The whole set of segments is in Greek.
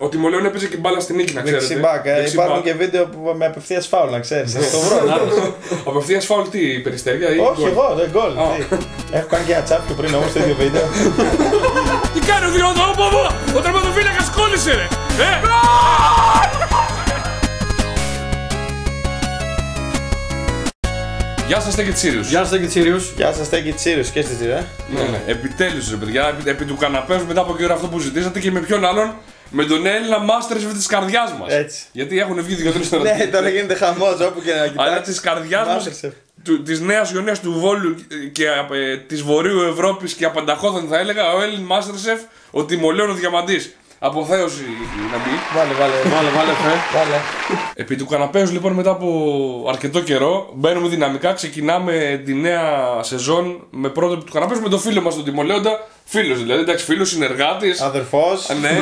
Ο Τιμολέων έπαιζε και μπάλα στην νίκη, να ξέρετε. Δεξιμπάκ. Υπάρχουν και βίντεο που με απευθείας φάουλ, να ξέρεις. Θα το βρω. Απευθείας φάουλ τι, Περιστέρια ή. Όχι, εγώ, δεν γκολ. Έχω κάνει και ένα τσάπιο πριν όμως το ίδιο βίντεο. Τι κάνει ο Διοδόποδο! Ο τερματοφύλακας κόλλησε, ρε! Γεια σας, Τέκη Τσίριους. Γεια σας, Τέκη Τσίριους. Γεια σας, Τέκη Τσίριους και εσείς, Ναι. Επιτέλους, ρε παιδιά, επί του καναπέως μετά από καιρό αυτό που ζητήσατε και με ποιον άλλον. Με τον Έλληνα Masterchef της καρδιάς μας. Έτσι. Γιατί έχουν βγει 2-3 τώρα. Ναι, τώρα γίνεται χαμός όπου και να κοιτάξεις. Αλλά της καρδιάς μας, της νέας Ιωνίας του Βόλου και της Βορείου Ευρώπης και απανταχώθεν θα έλεγα, ο Έλλην Masterchef, ο Τιμολέων ο Διαμαντής. Αποθέωση να μπει. Βάλε. Επί του καναπέως λοιπόν μετά από αρκετό καιρό μπαίνουμε δυναμικά, ξεκινάμε τη νέα σεζόν με πρώτο επί του καναπέως με τον φίλο μας τον Τιμολέοντα. Φίλος δηλαδή, εντάξει, φίλος, συνεργάτης. Αδερφός. Ναι.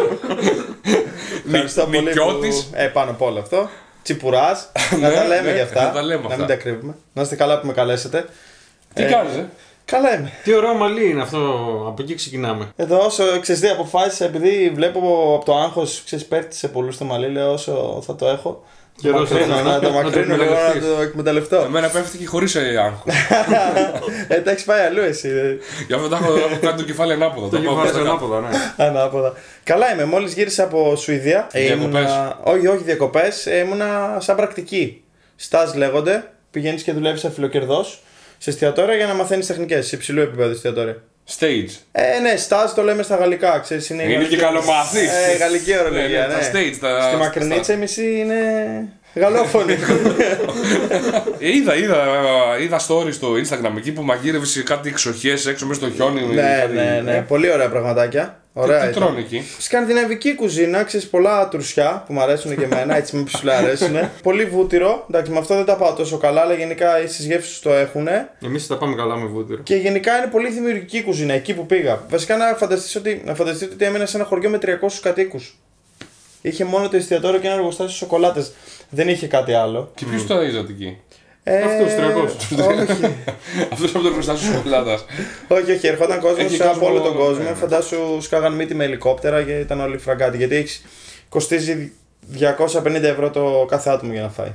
Νικιώτης. Πάνω από όλο αυτό. Τσιπουράς. Να τα λέμε για αυτά. Να μην τα κρύβουμε. Να είστε καλά που με καλέσετε. Τι κάνεις, Καλά είμαι. Τι ωραίο μαλλί είναι αυτό, από εκεί ξεκινάμε. Εδώ όσο ξέρεις τι αποφάσισα, επειδή βλέπω από το άγχος, ξέρεις πέφτει σε πολλούς το μαλλί, λέω όσο θα το έχω. Να το μακρύνω λίγο, να το εκμεταλλευτώ. Εμένα πέφτει και χωρίς άγχος. Τα έχεις πάει αλλού εσύ. Γι' αυτό έχω κάνει το κεφάλι ανάποδα. Το κεφάλι ανάποδα, ναι. Ανάποδα. Καλά είμαι, μόλις γύρισα από Σουηδία. Όχι διακοπές, ήμουνα σαν πρακτική. Στάζ λέγονται, πηγαίνεις και δουλεύεις αφιλοκερδός σε εστιατόρια για να μαθαίνεις τεχνικές, σε υψηλού επίπεδου εστιατόρια. Stage. Ναι, stage το λέμε στα γαλλικά, ξέρεις. Είναι και καλομαθής. Γαλλική ορολογία. Τα stage. Στη Μακρινίτσα η μισή είναι γαλλόφωνη. Είδα stories στο Instagram εκεί που μαγείρευε κάτι εξοχές έξω μέσα στο χιόνι. Ναι. Πολύ ωραία πραγματάκια. Ωραία. Τι τρώνε εκεί. Σκανδιναβική κουζίνα, ξέρεις, πολλά τρουσιά που μου αρέσουν και εμένα, έτσι με ψηλά αρέσουν. Πολύ βούτυρο. Εντάξει, με αυτό δεν τα πάω τόσο καλά, αλλά γενικά οι συγγεύσεις το έχουν. Εμείς τα πάμε καλά με βούτυρο. Και γενικά είναι πολύ δημιουργική κουζίνα εκεί που πήγα. Βασικά να φανταστείτε ότι έμενα σε ένα χωριό με 300 κατοίκους. Είχε μόνο το εστιατόριο και ένα εργοστάσιο σοκολάτες. Δεν είχε κάτι άλλο. Και ποιους το είδατε εκεί? Αυτούς 300. Όχι. Αυτούς από το εργοστάσιο σοκολάτας. Όχι, ερχόταν κόσμος από όλο τον κόσμο. Φαντάσου σκάγαν μύτη με ελικόπτερα και ήταν όλοι φραγκάτοι. Γιατί κοστίζει 250 ευρώ το κάθε άτομο για να φάει.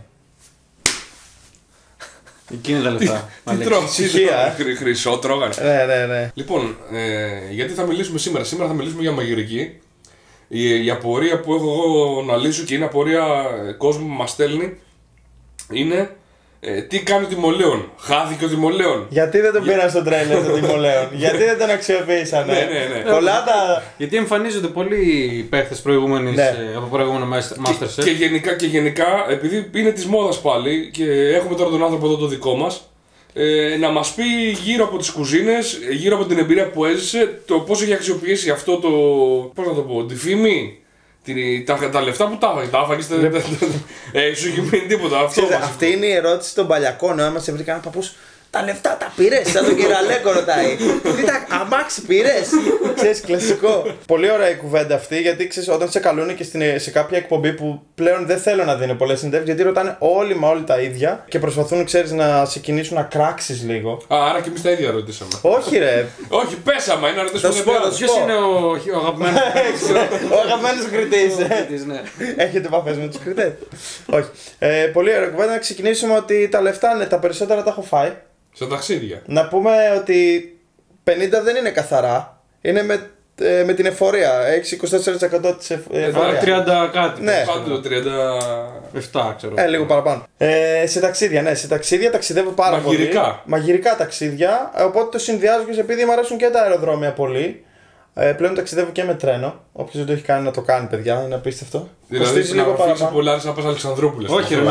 Εκεί είναι τα λεφτά. Τι τρώγανε, χρυσό τρώγανε. Ναι. Λοιπόν, γιατί θα μιλήσουμε σήμερα? Σήμερα θα μιλήσουμε για μαγειρική. Η απορία που έχω εγώ να λύσω και είναι απορία κόσμου που μας στέλνει είναι τι κάνει ο Τιμολέων. Χάθηκε ο Τιμολέων. Γιατί δεν τον πήραν στο τρέλερ τον Τιμολέων? Γιατί δεν τον αξιοποίησανε? Ναι. Πολλά τα... Γιατί εμφανίζονται πολλοί παίχτες από προηγούμενα Masterchef. Και γενικά, επειδή είναι της μόδας πάλι και έχουμε τώρα τον άνθρωπο εδώ το δικό μας, να μας πει γύρω από τις κουζίνες, γύρω από την εμπειρία που έζησε, το πώς έχει αξιοποιήσει αυτό το, πώς να το πω, τη φήμη, τα λεφτά που τα έφαγες, σου έχει μείνει τίποτα. Αυτή είναι η ερώτηση των παλιακών, άμα σε βρει κανένα παππούς. Τα λεφτά τα πήρες? Σαν τον Κυραλέκο ρωτάει. Τι τα αμάξι πήρες? Ξέρεις, κλασικό. Πολύ ωραία η κουβέντα αυτή, γιατί ξέρεις, όταν σε καλούν και σε κάποια εκπομπή που πλέον δεν θέλω να δίνω πολλές συνεντεύξεις, γιατί ρωτάνε όλοι τα ίδια και προσπαθούν, ξέρεις, να σε κινήσουν να κράξεις λίγο. Άρα και εμείς τα ίδια ρωτήσαμε. Όχι, ρε. Όχι, πέσαμε, είναι να ρωτήσουμε. Ποιος είναι ο αγαπημένος? Ο αγαπημένος κριτής. Έχετε επαφές με τους κριτές? Όχι. Πολύ ωραία κουβέντα. Να ξεκινήσουμε ότι τα λεφτά, τα περισσότερα τα έχω φάει. Στα ταξίδια. Να πούμε ότι 50 δεν είναι καθαρά. Είναι με την εφορία. Έχεις 24% της εφορίας. 30 κάτι. Ναι. Πάντου 37 ξέρω. Λίγο παραπάνω. Σε ταξίδια, ναι. Σε ταξίδια ταξιδεύω πάρα πολύ. Μαγειρικά ταξίδια. Οπότε το συνδυάζω και επειδή μου αρέσουν και τα αεροδρόμια πολύ. Πλέον ταξιδεύω και με τρένο. Όποιος δεν το έχει κάνει να το κάνει, παιδιά, είναι απίστευτο. Δηλαδή να αφήσεις πολλά να πας Αλεξανδρούπολες. Όχι, ρε.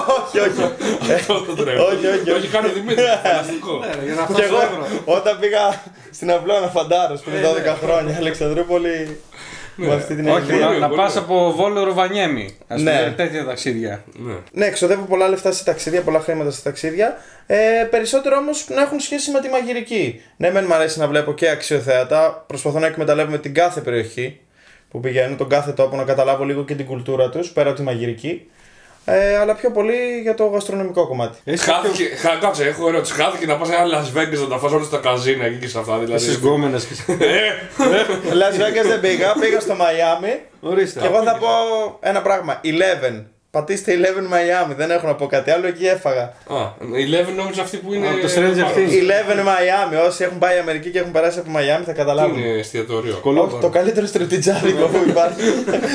Όχι, κάνει ο Δημήτρης. Φανταστικό. Και εγώ όταν πήγα στην Αυλώνα Φαντάρος πριν 12 χρόνια, Αλεξανδρούπολη. Με αυτή την εμπειρία. Να πας από Βόλο Ροβανιέμι. Ας πούμε τέτοια ταξίδια. Ναι, ξοδεύω πολλά λεφτά σε ταξίδια, πολλά χρήματα σε ταξίδια. Περισσότερο όμως να έχουν σχέση με τη μαγειρική. Ναι, μεν μου αρέσει να βλέπω και αξιοθέατα. Προσπαθώ να εκμεταλλεύομαι την κάθε περιοχή που πηγαίνω, τον κάθε τόπο, να καταλάβω λίγο και την κουλτούρα τους πέρα από τη μαγειρική. Αλλά πιο πολύ για το γαστρονομικό κομμάτι. Κάτσε, έχω ερώτηση. Χάθηκε να πας σε ένα Las Vegas να τα φας όλα στα καζίνα εκεί και σε αυτά. Δηλαδή. Στις γκόμενες. Las Vegas δεν πήγα στο Μαϊάμι. Και εγώ θα πω ένα πράγμα. 11. Πατήστε 11 Miami, δεν έχω να πω κάτι άλλο, εκεί έφαγα. 11 νόμιζα αυτή που είναι. Το Stranger Things. 11 Miami, όσοι έχουν πάει Αμερική και έχουν περάσει από Miami θα καταλάβουν. Είναι εστιατόριο. Όχι, το καλύτερο στριπτιτζάρικο που υπάρχει.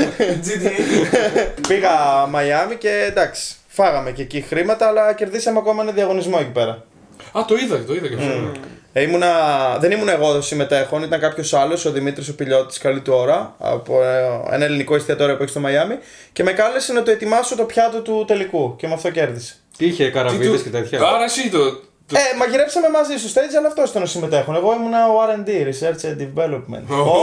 Πήγα Miami και εντάξει, φάγαμε και εκεί χρήματα, αλλά κερδίσαμε ακόμα ένα διαγωνισμό εκεί πέρα. Το είδα και αυτό. Δεν ήμουν εγώ συμμετέχον, ήταν κάποιος άλλος, ο Δημήτρης ο Πιλιώτης, καλή του ώρα, από ένα ελληνικό εστιατόριο που έχει στο Μαϊάμι και με κάλεσε να το ετοιμάσω το πιάτο του τελικού και με αυτό κέρδισε. Είχε καραβίδες και τέτοια. Άρα εσύ το. Μαγειρέψαμε μαζί στο stage, αλλά αυτός ήταν ο συμμετέχον. Εγώ ήμουν ο R&D, Research and Development.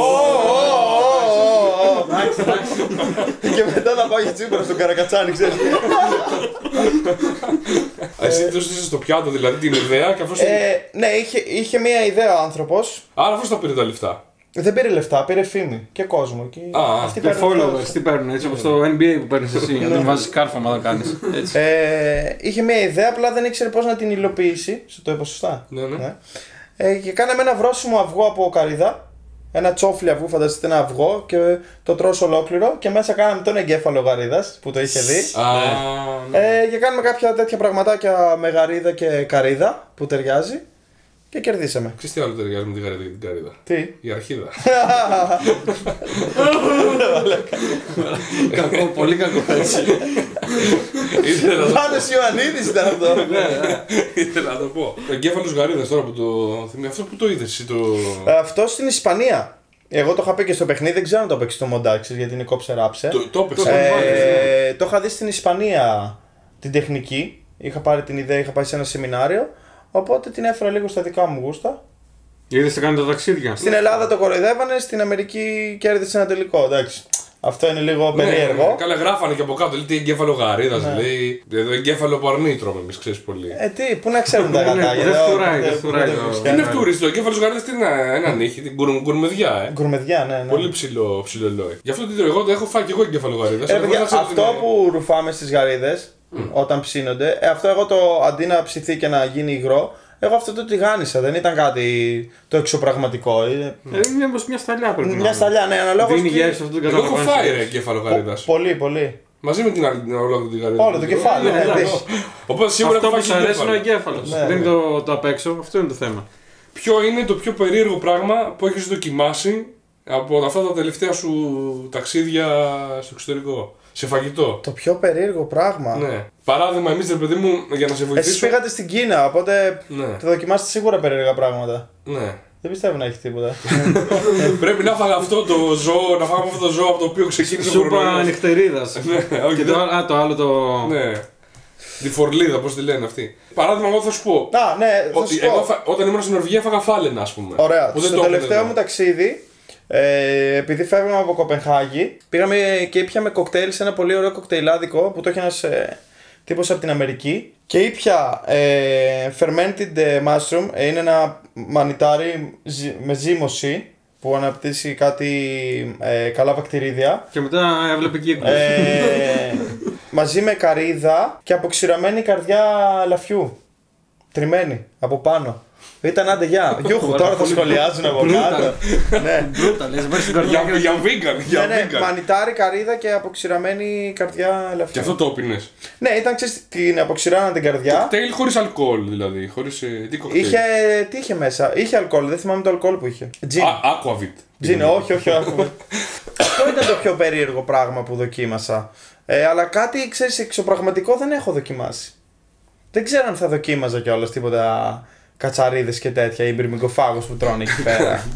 Και μετά θα πάω για Τσίπρα στον Καρακατσάνη, ξέρεις. Εσύ το στήσες στο πιάτο, δηλαδή την ιδέα και αυτός. Ναι, είχε μία ιδέα ο άνθρωπος. Άρα αυτός τα πήρε τα λεφτά. Δεν πήρε λεφτά, πήρε φήμη και κόσμο. Αυτοί και followers, τι παίρνουν, έτσι όπως το NBA που παίρνεις εσύ, να τον βάζεις κάρφωμα να κάνεις. Είχε μία ιδέα, απλά δεν ήξερε πώς να την υλοποιήσει. Σε το είπα σωστά. Ναι. Και κάναμε ένα βρόσιμο αυγό από καρύδα. Ένα τσόφλι αυγού, φανταστείτε ένα αυγό και το τρως ολόκληρο. Και μέσα κάναμε τον εγκέφαλο γαρίδας που το είχε δει. Και κάνουμε κάποια τέτοια πραγματάκια με γαρίδα και καρύδα που ταιριάζει. Και κερδίσαμε. Ξέρεις τι άλλο ταιριάζει με τη γαρίδα και την καρύδα? Τι? Η αρχίδα. Κακό, πολύ κακό έτσι. Πάνος Ιωαννίδης ήταν αυτό. Ήθελα να το πω. Ο εγκέφαλος γαρίδας τώρα που το θυμάμαι. Αυτό που το είδες εσύ το. Αυτό στην Ισπανία. Εγώ το είχα πει και στο παιχνίδι, δεν ξέρω αν το παίξει στο μοντάξι γιατί είναι κόψε ράψε. Το έπαιξε. Το είχα δει στην Ισπανία την τεχνική. Είχα πάρει την ιδέα, είχα πάει σε ένα σεμινάριο. Οπότε την έφερα λίγο στα δικά μου γούστα. Είδες τι κάνει τα ταξίδια. Στην Ελλάδα το κοροϊδεύανε, στην Αμερική κέρδισε ένα τελικό. Εντάξει. Αυτό είναι λίγο περίεργο. Καλά, γράφανε και από κάτω. Λέει τι εγκέφαλο γαρίδας. Λέει εδώ εγκέφαλο που αρνεί τρώμε εμείς, ξέρεις πολύ. Τι, πού να ξέρουν τα γατάκια. Δεν φτουράει. Είναι φτούριστο. Ο εγκέφαλος γαρίδας τι είναι, ένα νύχι, την γκουρμεδιά. Γκουρμεδιά, ναι. Πολύ ψηλό λόγι. Γι' αυτό εγώ έχω φάει και εγώ εγκέφαλο γαρίδας. Αυτό που ρουφάμε στις γαρίδες όταν ψήνονται, αυτό εγώ το αντί να ψηθεί και να γίνει υγρό. Εγώ αυτό το τηγάνισα, δεν ήταν κάτι το εξωπραγματικό. Είναι μια σταλιά πρέπει να είναι. Μια σταλιά, ναι, αναλόγως. Δίνει γεύση αυτό το εγώ έχω φάει εγκέφαλο γαρίδας. Πολύ. Μαζί με την άλλη ολόκληρη την γαρίδα. Όλο το κεφάλι, ναι. Οπότε σίγουρα αυτό έχω που φάει σου αρέσει είναι ο εγκέφαλος. Δεν είναι το απ' έξω, αυτό είναι το θέμα. Ποιο είναι το πιο περίεργο πράγμα που έχεις δοκιμάσει από αυτά τα τελευταία σου ταξίδια στο εξωτερικό? Σε φαγητό. Το πιο περίεργο πράγμα. Ναι. Παράδειγμα, εμείς ρε παιδί μου, για να σε βοηθήσω. Εσείς πήγατε στην Κίνα, οπότε θα δοκιμάσετε σίγουρα περίεργα πράγματα. Ναι. Δεν πιστεύω να έχει τίποτα. Πρέπει να φάγα αυτό το ζώο, να φάγαμε αυτό το ζώο από το οποίο ξεκίνησε ο κορονοϊός. Σούπα νυχτερίδας. Και το άλλο το. Ναι. Τη φορλίδα, πώς τη λένε αυτή. Παράδειγμα, εγώ θα σου πω. Όταν ήμουν στην Νορβηγία έφαγα φάλαινα, ας πούμε. Ωραία. Στο τελευταίο μου ταξίδι, επειδή φεύγαμε από Κοπενχάγη, πήγαμε και ήπιαμε κοκτέιλ σε ένα πολύ ωραίο κοκτέιλάδικο που το έχει ένας τύπος από την Αμερική. Και ήπια fermented mushroom, είναι ένα μανιτάρι με ζύμωση που αναπτύσσει κάτι καλά βακτηρίδια. Και μετά έβλεπε κύκλους. Μαζί με καρύδα και αποξηραμένη καρδιά λαφιού. Τριμμένη από πάνω. Ήταν άντε γεια. Γιούχου, τώρα θα σχολιάζουν από κάτω. Ναι. Για vegan. Ναι, μανιτάρι, καρύδα και αποξηραμένη καρδιά λαφιού. Και αυτό το έπινες? Ναι, ήταν ξέρεις την αποξηράναν την καρδιά. Κοκτέιλ χωρίς αλκοόλ δηλαδή. Τι κοκτέιλ? Τι είχε μέσα? Είχε αλκοόλ, δεν θυμάμαι το αλκοόλ που είχε. Aquavit. Τζιν, όχι. Αυτό ήταν το πιο περίεργο πράγμα που δοκίμασα. Αλλά κάτι, ξέρεις, εξωπραγματικό δεν έχω δοκιμάσει. Δεν ξέρω αν θα δοκίμαζα κιόλας τίποτα κατσαρίδες και τέτοια ή μπριμικοφάγους που τρώνε εκεί πέρα.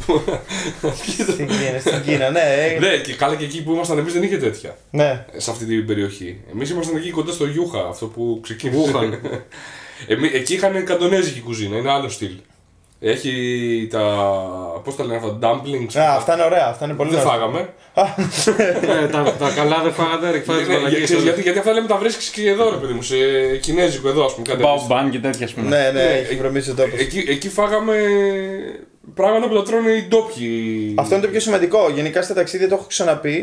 Στην Κίνα, ναι. Ναι, και καλά και εκεί που ήμασταν εμείς δεν είχε τέτοια. Ναι. Σε αυτή την περιοχή. Εμείς ήμασταν εκεί κοντά στο Γιούχα, αυτό που ξεκίνησε. Εκεί είχαν καντονέζικη κουζίνα, είναι άλλο στυλ. Έχει τα. Πώς τα λένε αυτά, dumplings. Αυτά είναι ωραία, αυτά είναι πολύ ωραία. Δεν φάγαμε. Τα καλά δεν φάγατε, γιατί αυτά λέμε τα βρίσκεις και εδώ, ρε παιδί μου, σε κινέζικο εδώ, ας πούμε. Μπαουμπάν και τέτοια, ας πούμε. Ναι, έχει βρωμίσει ο τόπος. Εκεί φάγαμε πράγματα που τα τρώνε οι ντόπιοι. Αυτό είναι το πιο σημαντικό. Γενικά στα ταξίδια το έχω ξαναπεί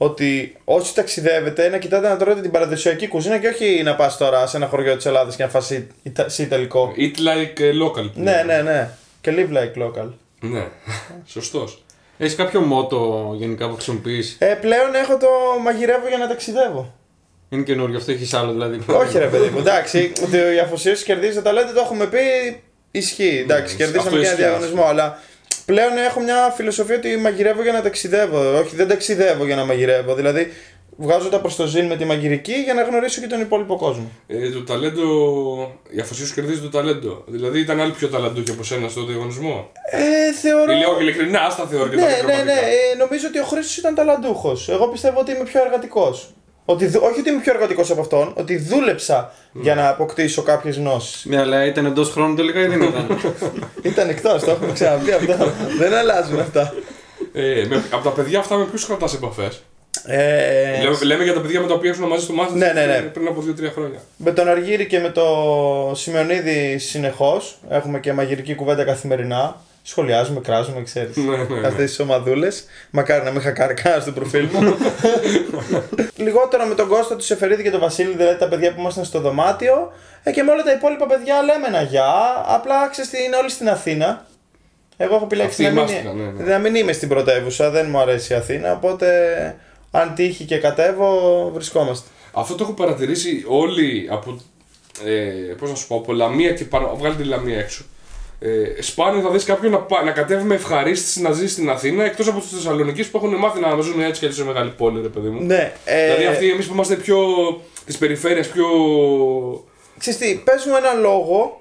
ότι όσοι ταξιδεύετε να κοιτάτε να τρώτε την παραδοσιακή κουζίνα και όχι να πας τώρα σε ένα χωριό της Ελλάδας και να φας ιταλικό. Eat like local. Ναι. Και live like local. Ναι, σωστός. Έχεις κάποιο μότο γενικά που χρησιμοποιείς? Πλέον έχω το μαγειρεύω για να ταξιδεύω. Είναι καινούριο αυτό, έχεις άλλο δηλαδή? Όχι ρε παιδί μου, εντάξει, ότι οι αφοσιώσεις κερδίζει τα ταλέντα, το έχουμε πει, ισχύει. Εντάξει, κερδίσαμε και ένα διαγωνισμό, αλλά πλέον έχω μια φιλοσοφία ότι μαγειρεύω για να ταξιδεύω. Όχι, δεν ταξιδεύω για να μαγειρεύω. Δηλαδή, βγάζω τα προς το ζήν με τη μαγειρική για να γνωρίσω και τον υπόλοιπο κόσμο. Το ταλέντο, η αφοσίωση κερδίζει το ταλέντο. Δηλαδή ήταν άλλοι πιο ταλαντούχοι από σένα στο διαγωνισμό. Θεωρώ. Λέω και ειλικρινά, άστα θεωρώ. Ναι. Νομίζω ότι ο Χρήστος ήταν ταλαντούχος. Εγώ πιστεύω ότι είμαι πιο εργατικός. Όχι ότι είμαι πιο εργατικός από αυτόν, ότι δούλεψα για να αποκτήσω κάποιες γνώσεις. Ναι, αλλά ήταν εντός χρόνου τελικά ή δεν ήταν? Ήταν εκτός, το έχουμε ξαναπεί αυτό. Δεν αλλάζουν αυτά. Από τα παιδιά αυτά με ποιους κρατάς επαφές? Λέμε για τα παιδιά με τα οποία ήσουν μαζί στο μάθημα πριν από 2-3 χρόνια. Με τον Αργύρη και με το Σημεωνίδη συνεχώς. Έχουμε και μαγειρική κουβέντα καθημερινά. Σχολιάζουμε, κράζουμε, ξέρεις. Αυτές τις ομαδούλες. Μακάρι να μην είχα κάνει κανένα στο προφίλ μου. Λιγότερο με τον Κώστα, του Σεφερίδη και τον Βασίλη, δηλαδή τα παιδιά που ήμασταν στο δωμάτιο. Και με όλα τα υπόλοιπα παιδιά λέμε ένα γεια. Απλά ξέρεις, είναι όλοι στην Αθήνα. Εγώ έχω επιλέξει να μην είμαι στην πρωτεύουσα, δεν μου αρέσει η Αθήνα. Οπότε αν τύχει και κατέβω, βρισκόμαστε. Αυτό το έχω παρατηρήσει όλοι από. Πώς να σου πω, από Λαμία και πάνω. Βγάλει τη Λαμία έξω. Σπάνιο θα δεις κάποιον να κατέβει με ευχαρίστηση να ζει στην Αθήνα, εκτός από τους Θεσσαλονικείς που έχουν μάθει να ζουν έτσι και έτσι σε μεγάλη πόλη, ρε παιδί μου. Ναι. Δηλαδή αυτοί εμείς που είμαστε πιο της περιφέρειας, πιο. Ξέρεις τι, πες μου ένα λόγο.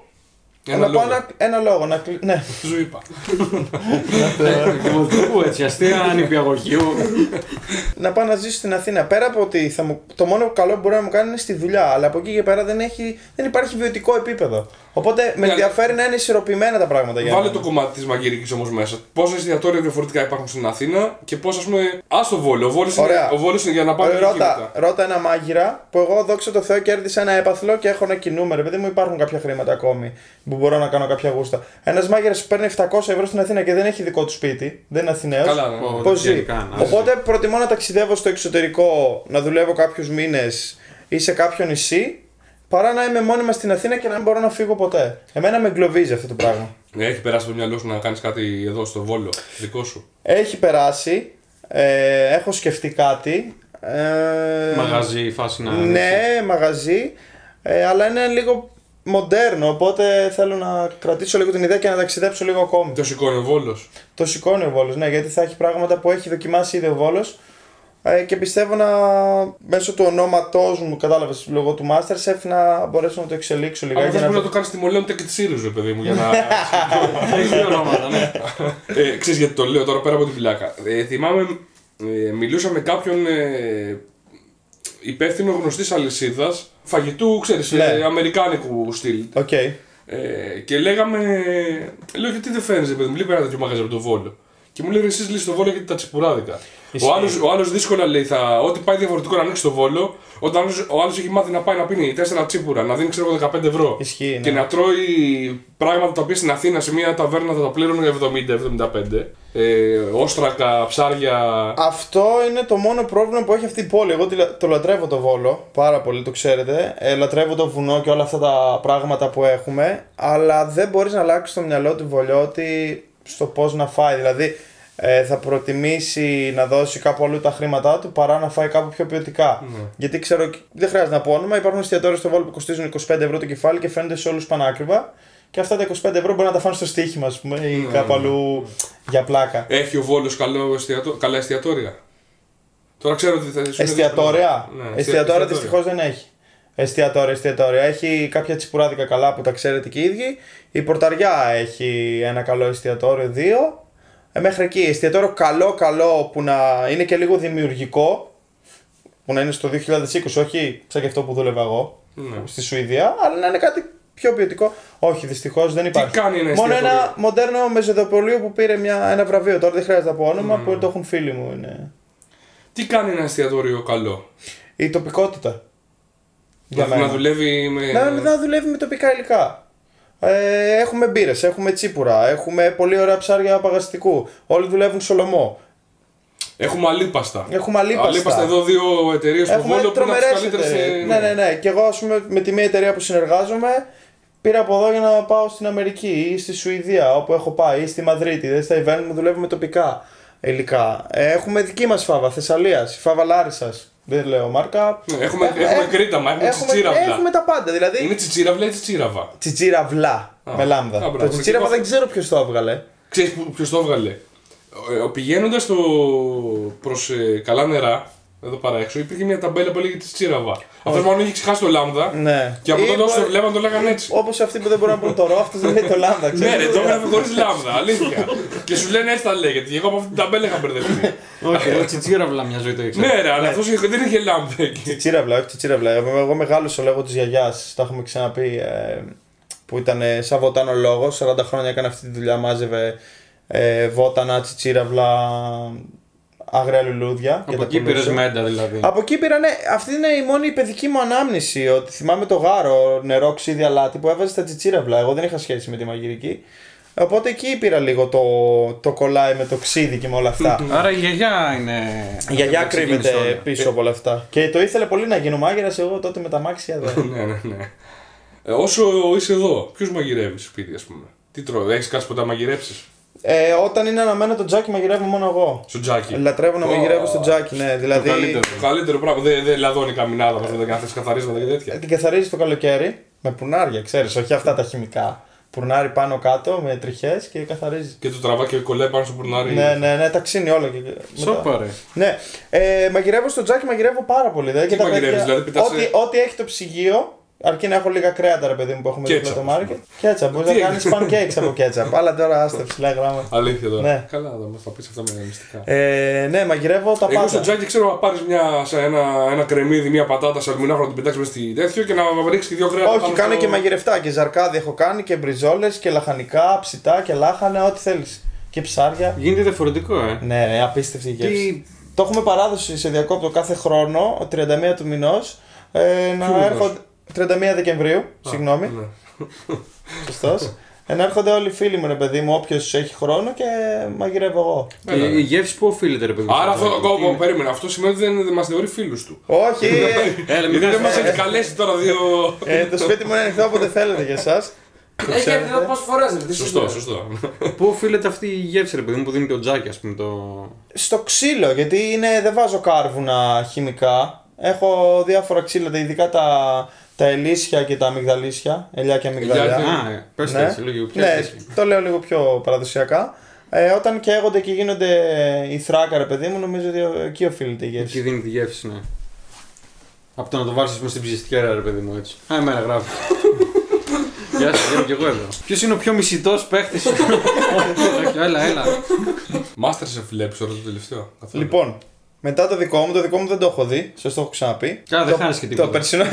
Ένα λόγο. Ναι. Σου είπα. Δημοτικού έτσι, αστεία νηπιαγωγείου. Να πάω να ζήσω στην Αθήνα. Πέρα από ότι το μόνο καλό που μπορεί να μου κάνει είναι στη δουλειά, αλλά από εκεί και πέρα δεν υπάρχει βιωτικό επίπεδο. Οπότε με ενδιαφέρει να είναι ισορροπημένα τα πράγματα για Βάλε το κομμάτι της μαγειρικής όμως μέσα. Πόσα εστιατόρια διαφορετικά υπάρχουν στην Αθήνα και πώς, ας πούμε. Ας το Βόλο. Ο Βόλος είναι για να πάμε ρώτα ένα μάγειρα που εγώ δόξα τω Θεώ κέρδισα ένα έπαθλο και έχω να κινούμαι. Ρε παιδί μου, υπάρχουν κάποια χρήματα ακόμη που μπορώ να κάνω κάποια γούστα. Ένας μάγειρας που παίρνει 700 ευρώ στην Αθήνα και δεν έχει δικό του σπίτι, δεν είναι Αθηναίος. Πώς ζει. Οπότε προτιμώ να ταξιδεύω στο εξωτερικό, να δουλεύω κάποιους μήνες ή σε κάποιο νησί, παρά να είμαι μόνιμα στην Αθήνα και να μην μπορώ να φύγω ποτέ. Εμένα με εγκλωβίζει αυτό το πράγμα. Έχει περάσει από το μυαλό σου να κάνεις κάτι εδώ στο Βόλο, δικό σου? Έχει περάσει. Έχω σκεφτεί κάτι. Μαγαζί, φάση να. Ναι, μαγαζί. Αλλά είναι λίγο μοντέρνο, οπότε θέλω να κρατήσω λίγο την ιδέα και να ταξιδέψω λίγο ακόμη. Το σηκώνει ο Βόλος. Το σηκώνει ο Βόλος, ναι, γιατί θα έχει πράγματα που έχει δοκιμάσει ήδη ο Βόλος. Και πιστεύω να μέσω του ονόματός μου, κατάλαβες, λόγω του Masterchef, να μπορέσω να το εξελίξω λιγάκι. Αν θες να το κάνεις στη Μολέον και τη Σύρους, ρε παιδί μου, για να. Έχει δύο ονόματα, ναι. Ξέρεις γιατί το λέω τώρα πέρα από την πλάκα. Θυμάμαι, μιλούσα με κάποιον υπεύθυνο γνωστής αλυσίδας φαγητού, ξέρεις, αμερικάνικου στυλ. Okay. Και λέγαμε, λέω γιατί δεν φαίνεσαι, παιδί μου, λείπει ένα τέτοιο μαγαζί από το Βόλο. Και μου λέει εσείς λύσετε το Βόλο γιατί τα τσιπουράδικα. Ο άλλος δύσκολα λέει, ό,τι πάει διαφορετικό να ανοίξει το Βόλο, όταν ο άλλος έχει μάθει να πάει να πίνει 4 τσίπουρα, να δίνει ξέρω 15 ευρώ. Ισχύει, και να τρώει πράγματα τα οποία στην Αθήνα σε μια ταβέρνα θα τα πλήρωνε 70-75. Όστρακα, ψάρια. Αυτό είναι το μόνο πρόβλημα που έχει αυτή η πόλη. Εγώ το λατρεύω το Βόλο πάρα πολύ, το ξέρετε. Λατρεύω το βουνό και όλα αυτά τα πράγματα που έχουμε. Αλλά δεν μπορείς να αλλάξεις το μυαλό του Βολιώτη στο πώς να φάει. Δηλαδή θα προτιμήσει να δώσει κάπου αλλού τα χρήματά του παρά να φάει κάπου πιο ποιοτικά. Γιατί ξέρω, δεν χρειάζεται να πω όνομα, υπάρχουν εστιατόρια στο Βόλο που κοστίζουν 25 ευρώ το κεφάλι και φαίνονται σε όλους πανάκριβα. Και αυτά τα 25 ευρώ μπορεί να τα φάνε στο στοίχημα, ας πούμε, ή κάπου αλλού για πλάκα. Έχει ο Βόλος καλά εστιατόρια? Τώρα ξέρω ότι θα είσαι. Εστιατόρια. Εστιατόρια δυστυχώς δεν έχει. Εστιατόρια. Έχει κάποια τσιπουράδικα καλά που τα ξέρετε και οι ίδιοι. Η Πορταριά έχει ένα καλό εστιατόριο, 2. Μέχρι εκεί. Εστιατόριο καλό που να είναι και λίγο δημιουργικό. Που να είναι στο 2020, όχι σαν και αυτό που δούλευα εγώ στη Σουηδία, αλλά να είναι κάτι πιο ποιοτικό. Όχι, δυστυχώς δεν υπάρχει. Τι κάνει ένα μόνο ένα μοντέρνο μεζεδοπολείο που πήρε ένα βραβείο. Τώρα δεν χρειάζεται να πω όνομα, που το έχουν φίλοι μου. Είναι. Τι κάνει ένα εστιατόριο καλό? Η τοπικότητα. Να δουλεύει με. Να δουλεύει με τοπικά υλικά. Έχουμε μπύρες, έχουμε τσίπουρα, έχουμε πολύ ωραία ψάρια παγαστικού. Όλοι δουλεύουν σολομό. Έχουμε αλίπαστα. Έχουμε αλίπαστα. Εδώ δύο εταιρείες στο Βόλο που είναι από τις καλύτερες. Ναι. Και εγώ, ας πούμε, με τη μία εταιρεία που συνεργάζομαι, πήρα από εδώ για να πάω στην Αμερική ή στη Σουηδία, όπου έχω πάει, ή στη Μαδρίτη. Δηλαδή στα event μου δουλεύουμε τοπικά υλικά. Έχουμε δική μας φάβα Θεσσαλίας, η φάβα Λάρισσας. Δεν λέω μάρκα. Έχουμε κρίταμα, έχουμε τσιτσίραυλα. Έχουμε τα πάντα. Δηλαδή... Είναι τσιτσίραυλα ή τσιτσίραβα? Τσιτσίραυλα. Με λάμδα. Το τσιτσίραβα δεν ξέρω ποιος το έβγαλε. Ξέρεις ποιος το έβγαλε? Πηγαίνοντας προς καλά νερά, εδώ παρά έξω, υπήρχε μια ταμπέλα που έλεγε τσιτσίραβα. Αυτός μάλλον είχε ξεχάσει το λάμδα. Ναι. Και από τότε όσο το βλέπαν το λέγανε έτσι. Όπως αυτοί που δεν μπορούν να πούν το ρο, αυτός δεν λέει το λάμδα. Ναι, ρε, το έγραφε χωρίς λάμδα, αλήθεια. Και σου λένε έτσι τα λέγεται. Και εγώ από αυτή την ταμπέλα είχα μπερδευτεί. Όχι, τσιτσίραυλα μια ζωή το ήξερα. Ναι, ρε, αλλά αυτός δεν είχε λάμδα εκεί. Τσιτσίραυλα, όχι τσιτσίραυλα. Εγώ μεγάλωσα λέγω της γιαγιάς, τα έχουμε ξαναπεί. Που ήταν σαν βοτανολόγος, 40 χρόνια έκανε αυτή τη δουλειά, μάζευε βότανα, τσιτσίραυλα, άγρια λουλούδια. Από εκεί πήρες μέντα δηλαδή. Από εκεί πήρα, ναι. Αυτή είναι η μόνη παιδική μου ανάμνηση. Ότι θυμάμαι το γάρο, νερό, ξύδι, αλάτι που έβαζε στα τσιτσίραυλα. Εγώ δεν είχα σχέση με τη μαγειρική. Οπότε εκεί πήρα λίγο το κολλάι με το ξύδι και με όλα αυτά. Άρα η γιαγιά είναι. Η γιαγιά κρύβεται πίσω από όλα αυτά. Και το ήθελε πολύ να γίνω μάγειρας, εγώ τότε με τα μάξια δεν. Ναι. Όσο είσαι εδώ, ποιους μαγειρεύεις σπίτι, ας πούμε? Τι τρώω, έχεις κάτι που τα μαγειρέψεις? Όταν είναι αναμένο το τζάκι, μαγειρεύω μόνο εγώ. Στο τζάκι. Λατρεύω να μαγειρεύω στο τζάκι, ναι. Δηλαδή. Το καλύτερο πράγμα. Δεν λαδώνει καμινάδα μας, δεν κάθεσαι καθαρίσματα και τέτοια. Την καθαρίζει το καλοκαίρι με πουνάρια, ξέρεις, όχι αυτά τα χημικά. Πουρνάρι πάνω κάτω με τριχές και καθαρίζει. Και το τραβά και κολλάει πάνω στο πουρνάρι. Ναι, τα ξύνει όλα. Σοπαρέ. Ναι, μαγειρεύω στο τζάκι, μαγειρεύω πάρα πολύ. Τι μαγειρεύεις, δηλαδή πετάσαι... Ό,τι έχει το ψυγείο, αρκεί να έχω λίγα κρέατα, ρε παιδί μου, που έχουμε δίπλα το μάρκετ. Κέτσαπ, μπορεί να κάνεις pancakes από κέτσαπ. Αλλά τώρα άστα ψηλά γράμματα. Αλήθεια τώρα. Ναι. Καλά, θα πεις αυτά με μυστικά. Ναι, μαγειρεύω τα πάντα. Εγώ στο τζάκι ξέρω να πάρεις ένα κρεμμύδι, μια πατάτα σε αλουμινόχαρτο, να την πετάξεις μέσα στη τέτοιο και να ρίξεις και δύο κρέατα. Όχι, κάνω και μαγειρευτά. Και ζαρκάδι έχω κάνει και μπριζόλες και λαχανικά, ψητά και λάχανα, ό,τι θέλεις. Και ψάρια. Γίνεται διαφορετικό, Ναι, απίστευτη η γεύση. Το έχουμε παράδοση σε διακόπτω κάθε χρόνο, 31 του μηνός, να έρχονται. 31 Δεκεμβρίου, συγγνώμη. Σωστός. Να έρχονται όλοι οι φίλοι μου, ρε παιδί μου, όποιος έχει χρόνο και μαγειρεύω εγώ. Και η γεύση που οφείλεται, ρε παιδί μου? Άρα αυτό το κόμμα, περίμενε. Αυτό σημαίνει ότι δεν μας θεωρεί φίλους του. Όχι. Γιατί δεν μας έχει καλέσει τώρα δύο. Το σπίτι μου είναι ανοιχτό όποτε θέλετε για εσάς. Έχει έρθει εδώ πόσες φορές, ρε. Σωστό. Πού οφείλεται αυτή η γεύση, ρε παιδί μου, που δίνει το τζάκι, ας πούμε? Στο ξύλο, γιατί δεν βάζω κάρβουνα χημικά. Έχω διάφορα ξύλα, ειδικά τα ελίσια και τα αμυγδαλίσια. Ελιά και αμυγδαλιά. Πες έτσι, λίγο πιο. Ναι, το λέω λίγο πιο παραδοσιακά. Όταν καίγονται και γίνονται η θράκα, ρε παιδί μου, νομίζω ότι εκεί οφείλεται η γεύση. Εκεί δίνει τη γεύση, ναι. Από το να το βάλεις στην ψιστικέρα, ρε παιδί μου, έτσι. Εμένα γράφει. Γεια σας, είμαι και εγώ εδώ. Ποιος είναι ο πιο μισητός παίχτης? Έλα. Masterchef βλέπεις τώρα το τελευταίο? Λοιπόν, μετά το δικό μου δεν το έχω δει, σας το έχω ξαναπεί. Καλά, δεν χάνεις και τίποτα.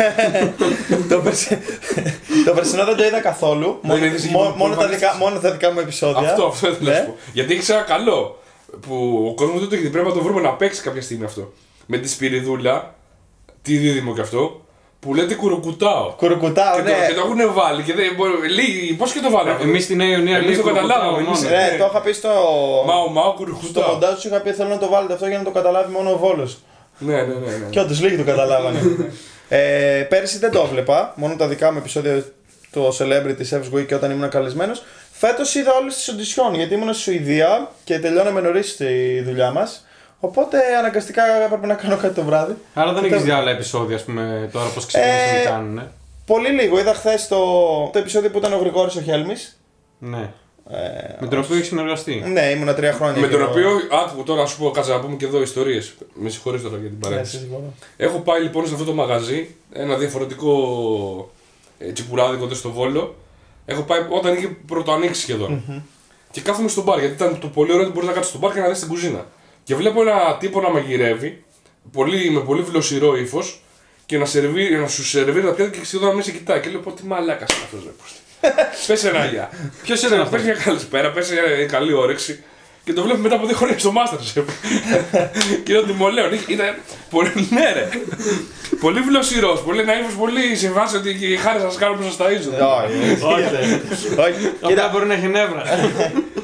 Το περσινό δεν το είδα καθόλου, μόνο τα δικά μου επεισόδια. Αυτό ήθελα να σου πω. Γιατί έχεις ένα καλό, που ο κόσμος δεν το έχει, πρέπει να το βρούμε να παίξει κάποια στιγμή αυτό. Με τη Σπυριδούλα, τι δίδυμο κι αυτό, που λέτε κουρουκουτάω. Κουρουκουτάω, ναι. Και το έχουν βάλει και δεν μπορεί. Πώς και το βάλαμε? Εμείς στη Νέα Ιωνία το καταλάβαμε. Ναι, το είχα πει στο. Μάου, κουρουκουτάω. Στο μοντάζ σου είχα πει θέλω να το βάλετε αυτό για να το καταλάβει μόνο ο Βόλος. Ναι. Και όντως λίγοι το καταλάβανε. Πέρσι δεν το έβλεπα, μόνο τα δικά μου επεισόδια του Celebrity Chef's Week και όταν ήμουν καλεσμένος. Φέτος είδα όλες τις οντισιόν γιατί ήμουν στη Σουηδία και τελειώναμε νωρίς τη δουλειά μας. Οπότε αναγκαστικά έπρεπε να κάνω κάτι το βράδυ. Άρα δεν έχεις δει άλλα επεισόδια, ας πούμε, τώρα πώς ξεκινήσαν να κάνουν, Πολύ λίγο. Είδα χθες το επεισόδιο που ήταν ο Γρηγόρης ο Χέλμης. Ναι. Με τον οποίο έχεις συνεργαστεί. Ναι, ήμουνα 3 χρόνια. Με τον οποίο, άτομο τώρα να σου πω, κάτσε να πούμε και εδώ ιστορίες. Με συγχωρείς τώρα για την παρένθεση. Έχω πάει λοιπόν σε αυτό το μαγαζί, ένα διαφορετικό τσιπουράδικο εδώ στο Βόλο. Έχω πάει όταν είχε πρωτοανοίξει σχεδόν. Και κάθομαι στο μπαρ, γιατί ήταν το πολύ ωραίο ότι μπορείς να κάτσεις στο μπαρ και να δεις την κουζίνα. Και βλέπω ένα τύπο να μαγειρεύει, με πολύ βλοσιρό ύφος και να σου σερβίρει τα πιάτα και σχεδόν να μην σε κοιτάει. Και λέω πω τι μαλάκας είναι αυτός, ρε. Πες ένα γεια. Ποιος ήταν αυτός? Πες μια καλησπέρα, πες μια καλή όρεξη. Και το βλέπω μετά από 2 χρόνια στο Masterchef. Και λέω τιμολέον. Ήταν πολύ, ναι ρε. Πολύ βλοσιρός, πολύ ναΐφος, πολύ σε βάση ότι χάρη σας κάνω που σας ταΐζω. Όχι. Κοίτα, μπορεί να έχει νεύρα.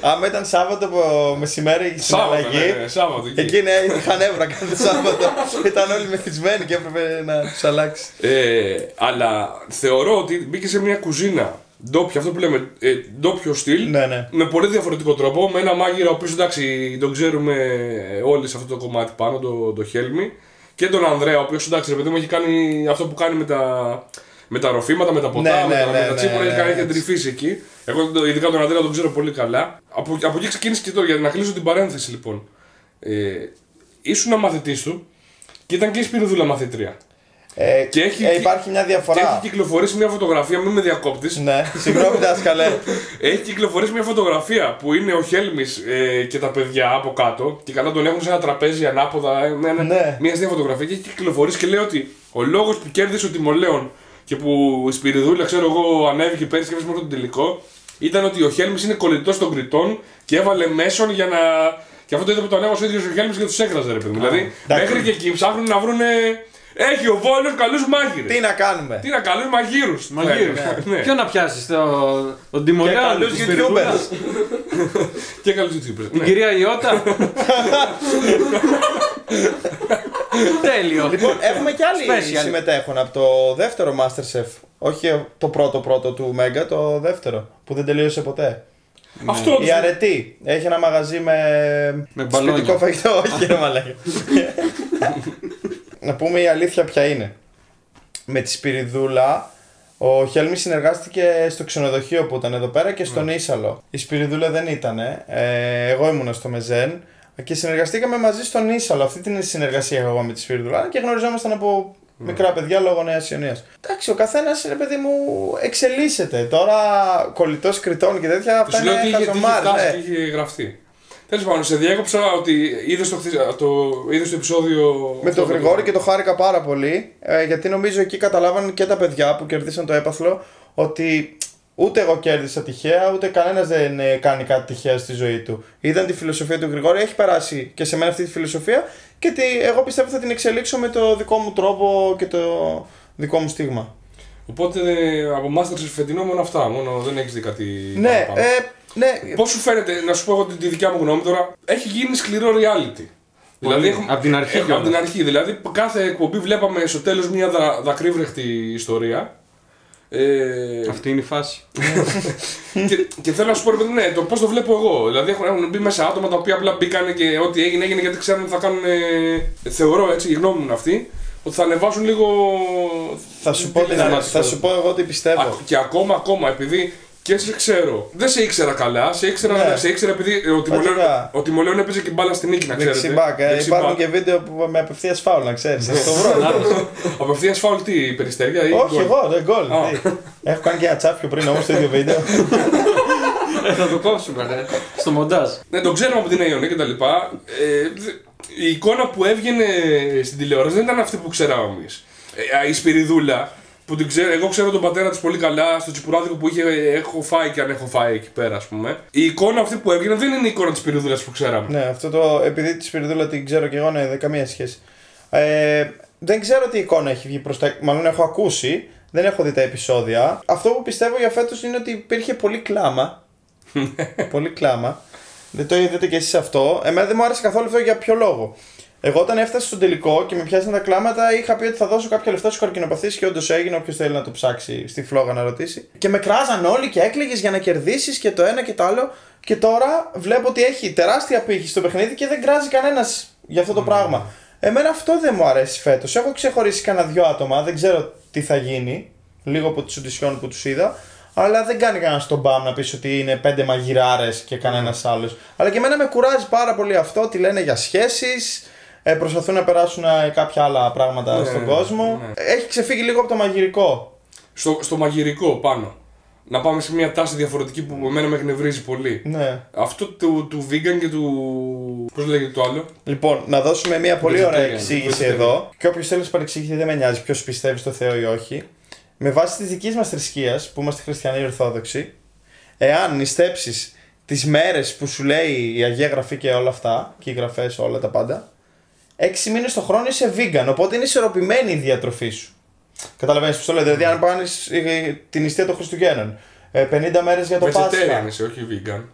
Άμα ήταν Σάββατο μεσημέρι στην Σάββατο, αλλαγή. ναι, Σάββατο. Εκεί ναι, είχαν έβρα κάθε Σάββατο. Ήταν όλοι μεθυσμένοι και έπρεπε να του αλλάξει. Αλλά θεωρώ ότι μπήκε σε μια κουζίνα ντόπια, αυτό που λέμε ντόπιο στυλ, Ναι. με πολύ διαφορετικό τρόπο. Με ένα μάγειρα ο οποίος εντάξει τον ξέρουμε όλοι σε αυτό το κομμάτι πάνω, το Χέλμη. Και τον Ανδρέα, ο οποίος εντάξει ρε παιδί μου έχει κάνει αυτό που κάνει με τα ροφήματα, με τα ποτά, με τα τσίπουρα, έχει εντρυφήσει εκεί. Εγώ ειδικά τον Ανδρέα τον ξέρω πολύ καλά. Από εκεί ξεκίνησε και τώρα, για να κλείσω την παρένθεση λοιπόν. Ήσουν μαθητής του και ήταν και η Σπυριδούλα μαθήτρια. Υπάρχει μια διαφορά. Και έχει κυκλοφορήσει μια φωτογραφία, μην με διακόπτεις. Ναι, συγγνώμη δάσκαλε. Έχει κυκλοφορήσει μια φωτογραφία που είναι ο Χέλμης και τα παιδιά από κάτω και καλά τον έχουν σε ένα τραπέζι ανάποδα. Μια αστεία φωτογραφία και έχει κυκλοφορήσει και λέει ότι ο λόγος που κέρδισε ο Τιμολέων και που η Σπυριδούλα, ξέρω εγώ, ανέβηκε πέρυσι και έφτασε μέχρι τον τελικό ήταν ότι ο Χέλμης είναι κολλητός των κριτών και έβαλε μέσον για να. Και αυτό το είδε που το ανέβασε ο ίδιος ο Χέλμης και τους έκραζε, ρε παιδί. Δηλαδή μέχρι και εκεί ψάχνουν να βρουν. Έχει ο Βόλος καλούς μάγειρες. Τι να κάνουμε. Τι να καλούς μαγείρους. Ναι. Ποιο να πιάσεις, τον Τιμολέο. Και καλούς YouTubers. Και καλούς YouTubers. Την κυρία Ιώτα. Τέλειο. Λοιπόν, έχουμε κι άλλοι συμμετέχουν από το δεύτερο Masterchef. Όχι το πρώτο του Μέγκα, το δεύτερο. Που δεν τελείωσε ποτέ. Αυτό η Αρετή έχει ένα μαγαζί με σπιτικό φαγητό. Όχι, ρε μαλάκα. Να πούμε η αλήθεια ποια είναι. Με τη Σπυριδούλα, ο Χέλμης συνεργάστηκε στο ξενοδοχείο που ήταν εδώ πέρα και στον Ίσαλο. Η Σπυριδούλα δεν ήταν. Εγώ ήμουνα στο Μεζέν και συνεργαστήκαμε μαζί στον Ίσαλο. Αυτή την συνεργασία εγώ με τη Σπυριδούλα και γνωριζόμασταν από μικρά παιδιά λόγω Νέας Ιωνίας. Εντάξει, ο καθένας, ρε παιδί μου, εξελίσσεται. Τώρα κολλητός κριτών και τέτοια αυτά είναι χαζομάρες. Τι είχε γραφτεί. Τέλος πάντων, σε διέκοψα ότι είδες το επεισόδιο. Με τον Γρηγόρη και το χάρηκα πάρα πολύ. Γιατί νομίζω εκεί καταλάβαν και τα παιδιά που κερδίσαν το έπαθλο ότι ούτε εγώ κέρδισα τυχαία, ούτε κανένας δεν κάνει κάτι τυχαία στη ζωή του. Είδαν τη φιλοσοφία του Γρηγόρη, έχει περάσει και σε μένα αυτή τη φιλοσοφία και εγώ πιστεύω θα την εξελίξω με το δικό μου τρόπο και το δικό μου στίγμα. Οπότε από Masterchef φετινό μόνο αυτά, μόνο δεν έχεις δει κάτι. Ναι, ναι. Πώς σου φαίνεται, να σου πω εγώ τη δικιά μου γνώμη τώρα, έχει γίνει σκληρό reality. Δηλαδή, από την αρχή. Από την αρχή. Δηλαδή, κάθε εκπομπή βλέπαμε στο τέλος μια δακρύβρεχτη ιστορία. Αυτή είναι η φάση. και θέλω να σου πω, ναι, το πώς το βλέπω εγώ. Δηλαδή, έχουν μπει μέσα άτομα τα οποία απλά μπήκαν και ό,τι έγινε γιατί ξέρουν ότι θα κάνουν. Θεωρώ έτσι, η γνώμη μου αυτή, ότι θα ανεβάσουν λίγο. Θα σου πω εγώ τι πιστεύω. Και ακόμα, επειδή. Και σε ξέρω. Δεν σε ήξερα καλά, σε ήξερα επειδή ο Τιμολέων έπαιζε και μπάλα στην νίκη, να ξέρετε. Δεξιμπάκ. Υπάρχουν και βίντεο με απευθείας φάουλ, να ξέρεις. Αυτό απευθείας φάουλ τι, περιστέρια ή. Όχι, εγώ, δεν γκολ. Έχω κάνει και ένα τσάπιο πριν όμως το ίδιο βίντεο. Θα το κόψουμε, στο μοντάζ. Ναι, το ξέραμε από την Αιωνία και τα λοιπά. Η εικόνα που έβγαινε στην τηλεόραση δεν ήταν αυτή που ξέραμε εμείς. Η Σπυριδούλα. Που εγώ ξέρω τον πατέρα της πολύ καλά, στο τσιπουράδικο που έχω φάει και αν έχω φάει εκεί πέρα, ας πούμε. Η εικόνα αυτή που έβγαινε δεν είναι η εικόνα της Σπυριδούλας που ξέραμε. Ναι, επειδή τη Σπυριδούλα την ξέρω και εγώ, ναι, δεν καμία σχέση. Δεν ξέρω τι εικόνα έχει βγει προς τα. Μάλλον έχω ακούσει, δεν έχω δει τα επεισόδια. Αυτό που πιστεύω για φέτος είναι ότι υπήρχε πολύ κλάμα. Πολύ κλάμα. Δεν το είδατε κι εσείς αυτό. Εμένα δεν μου άρεσε καθόλου αυτό για ποιο λόγο. Εγώ όταν έφτασα στο τελικό και με πιάσαν τα κλάματα, είχα πει ότι θα δώσω κάποια λεφτά στους καρκινοπαθείς και όντως έγινε. Όποιος θέλει να το ψάξει στη φλόγα να ρωτήσει. Και με κράζαν όλοι και έκλαιγες για να κερδίσεις και το ένα και το άλλο. Και τώρα βλέπω ότι έχει τεράστια πύχη στο παιχνίδι και δεν κράζει κανένας για αυτό το πράγμα. Εμένα αυτό δεν μου αρέσει φέτος. Έχω ξεχωρίσει κανένα δυο άτομα, δεν ξέρω τι θα γίνει. Λίγο από τις οντισιόν που τους είδα. Αλλά δεν κάνει κανένα τον μπαμ να πεις ότι είναι 5 μαγειράρες και κανένας άλλος. Αλλά και εμένα με κουράζει πάρα πολύ αυτό ότι λένε για σχέσεις. Προσπαθούν να περάσουν κάποια άλλα πράγματα στον κόσμο. Έχει ξεφύγει λίγο από το μαγειρικό. Στο μαγειρικό πάνω. Να πάμε σε μια τάση διαφορετική που εμένα με εκνευρίζει πολύ. Ναι. Αυτό του vegan και του. Πώς λέγεται το άλλο. Λοιπόν, να δώσουμε μια πολύ ωραία εξήγηση εδώ. Και όποιος θέλει να παρεξηγηθεί δεν με νοιάζει ποιος πιστεύει στο Θεό ή όχι. Με βάση της δικής μας θρησκείας, που είμαστε χριστιανοί Ορθόδοξοι, εάν νηστέψεις τις μέρες που σου λέει η Αγία Γραφή και όλα αυτά, και οι γραφές όλα τα πάντα. 6 μήνες το χρόνο είσαι vegan, οπότε είναι ισορροπημένη η διατροφή σου. Καταλαβαίνεις πώς το λέω, δηλαδή αν πάνεις την νηστεία των Χριστουγέννων, 50 μέρες για το Πάσχα. Vegetarian είσαι, όχι vegan.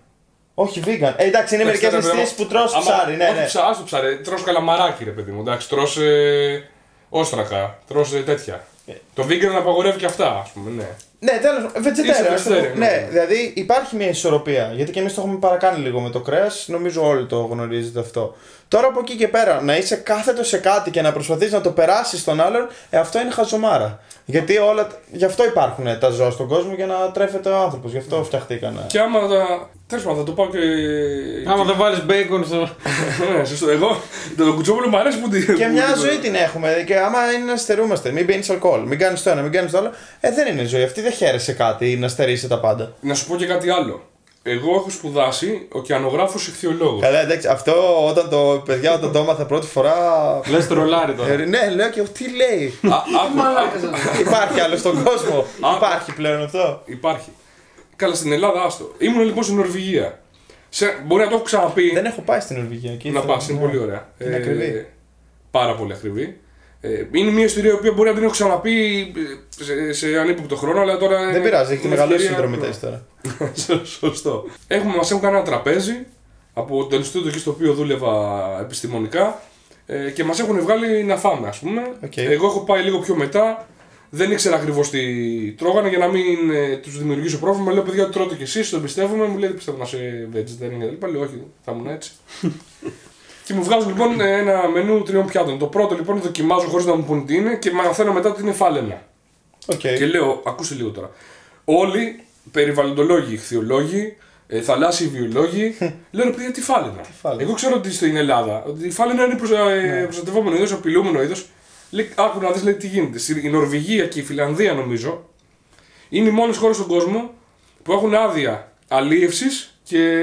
Όχι vegan. Εντάξει, είναι μερικές εστίες που τρως ψάρι. Ναι, ναι. Ας το ψάρι. Τρως καλαμαράκι, ρε παιδί μου. Εντάξει, τρως όστρακα. Τρως τέτοια. Το vegan απαγορεύει και αυτά, ας πούμε. Ναι. Ναι, τέλος πάντων. Vegetarian. Ναι, δηλαδή υπάρχει μια ισορροπία. Γιατί και εμείς το έχουμε παρακάνει λίγο με το κρέας. Νομίζω όλοι το γνωρίζετε αυτό. Τώρα από εκεί και πέρα να είσαι κάθετο σε κάτι και να προσπαθείς να το περάσεις στον άλλον, αυτό είναι χαζομάρα. Γιατί γι' αυτό υπάρχουν τα ζώα στον κόσμο, για να τρέφεται ο άνθρωπος. Γι' αυτό φτιαχτήκανε. Και άμα τέλος πάντων, θα το πάω και. Άμα δεν βάλεις μπέικον στο. Ναι, σωστό. Εγώ το κουτσόπουλο μου αρέσει που την. Και μια ζωή την έχουμε. Και άμα είναι να στερούμαστε, μην πίνεις αλκοόλ, μην κάνεις το ένα, μην κάνεις το άλλο. Δεν είναι ζωή. Αυτή δεν χαίρεσαι κάτι να στερήσει τα πάντα. Να σου πω και κάτι άλλο. Εγώ έχω σπουδάσει ωκεανογράφος ηχθειολόγος. Καλά, εντάξει, αυτό όταν το έμαθα πρώτη φορά. Λες το ρολάρι τώρα. Ναι, λέω και τι λέει. Υπάρχει άλλο στον κόσμο. Υπάρχει πλέον αυτό. Υπάρχει. Καλά, στην Ελλάδα, άστο. Ήμουν λοιπόν στην Νορβηγία. Μπορεί να το έχω ξαναπεί. Δεν έχω πάει στην Νορβηγία. Να πας, είναι πολύ ωραία. Είναι ακριβή. Πάρα πολύ ακριβή. Είναι μια ιστορία που μπορεί να την έχω ξαναπεί σε ανύποπτο χρόνο, αλλά τώρα. Δεν πειράζει, έχει μεγαλώσει συνδρομητές τώρα. Σωστό. Μας έχουν κάνει ένα τραπέζι από το Ινστιτούτο εκεί στο οποίο δούλευα επιστημονικά και μας έχουν βγάλει να φάμε, ας πούμε. Εγώ έχω πάει λίγο πιο μετά. Δεν ήξερα ακριβώς τι τρώγανε για να μην τους δημιουργήσω πρόβλημα. Λέω, παιδιά, τρώτε κι εσείς, το εμπιστεύομαι. Μου λέει, πιστεύω να είσαι vegetarian κτλ. Λέω, όχι, θα ήμουν έτσι. Και μου βγάζουν λοιπόν ένα μενού 3 πιάτων. Το πρώτο λοιπόν δοκιμάζω χωρίς να μου πούνε τι είναι και μαθαίνω μετά ότι είναι φάλαινα. Και λέω, ακούστε λίγο τώρα. Όλοι περιβαλλοντολόγοι, ηχθειολόγοι, θαλάσσιοι βιολόγοι, λένε, παιδιά, τι φάλαινα. Εγώ ξέρω ότι στην Ελλάδα ότι η φάλαινα είναι προστατευόμενο είδος, απειλούμενο είδος. Άκου να δεις, λέει, τι γίνεται. Η Νορβηγία και η Φιλανδία, νομίζω, είναι οι μόνες χώρες στον κόσμο που έχουν άδεια αλίευσης και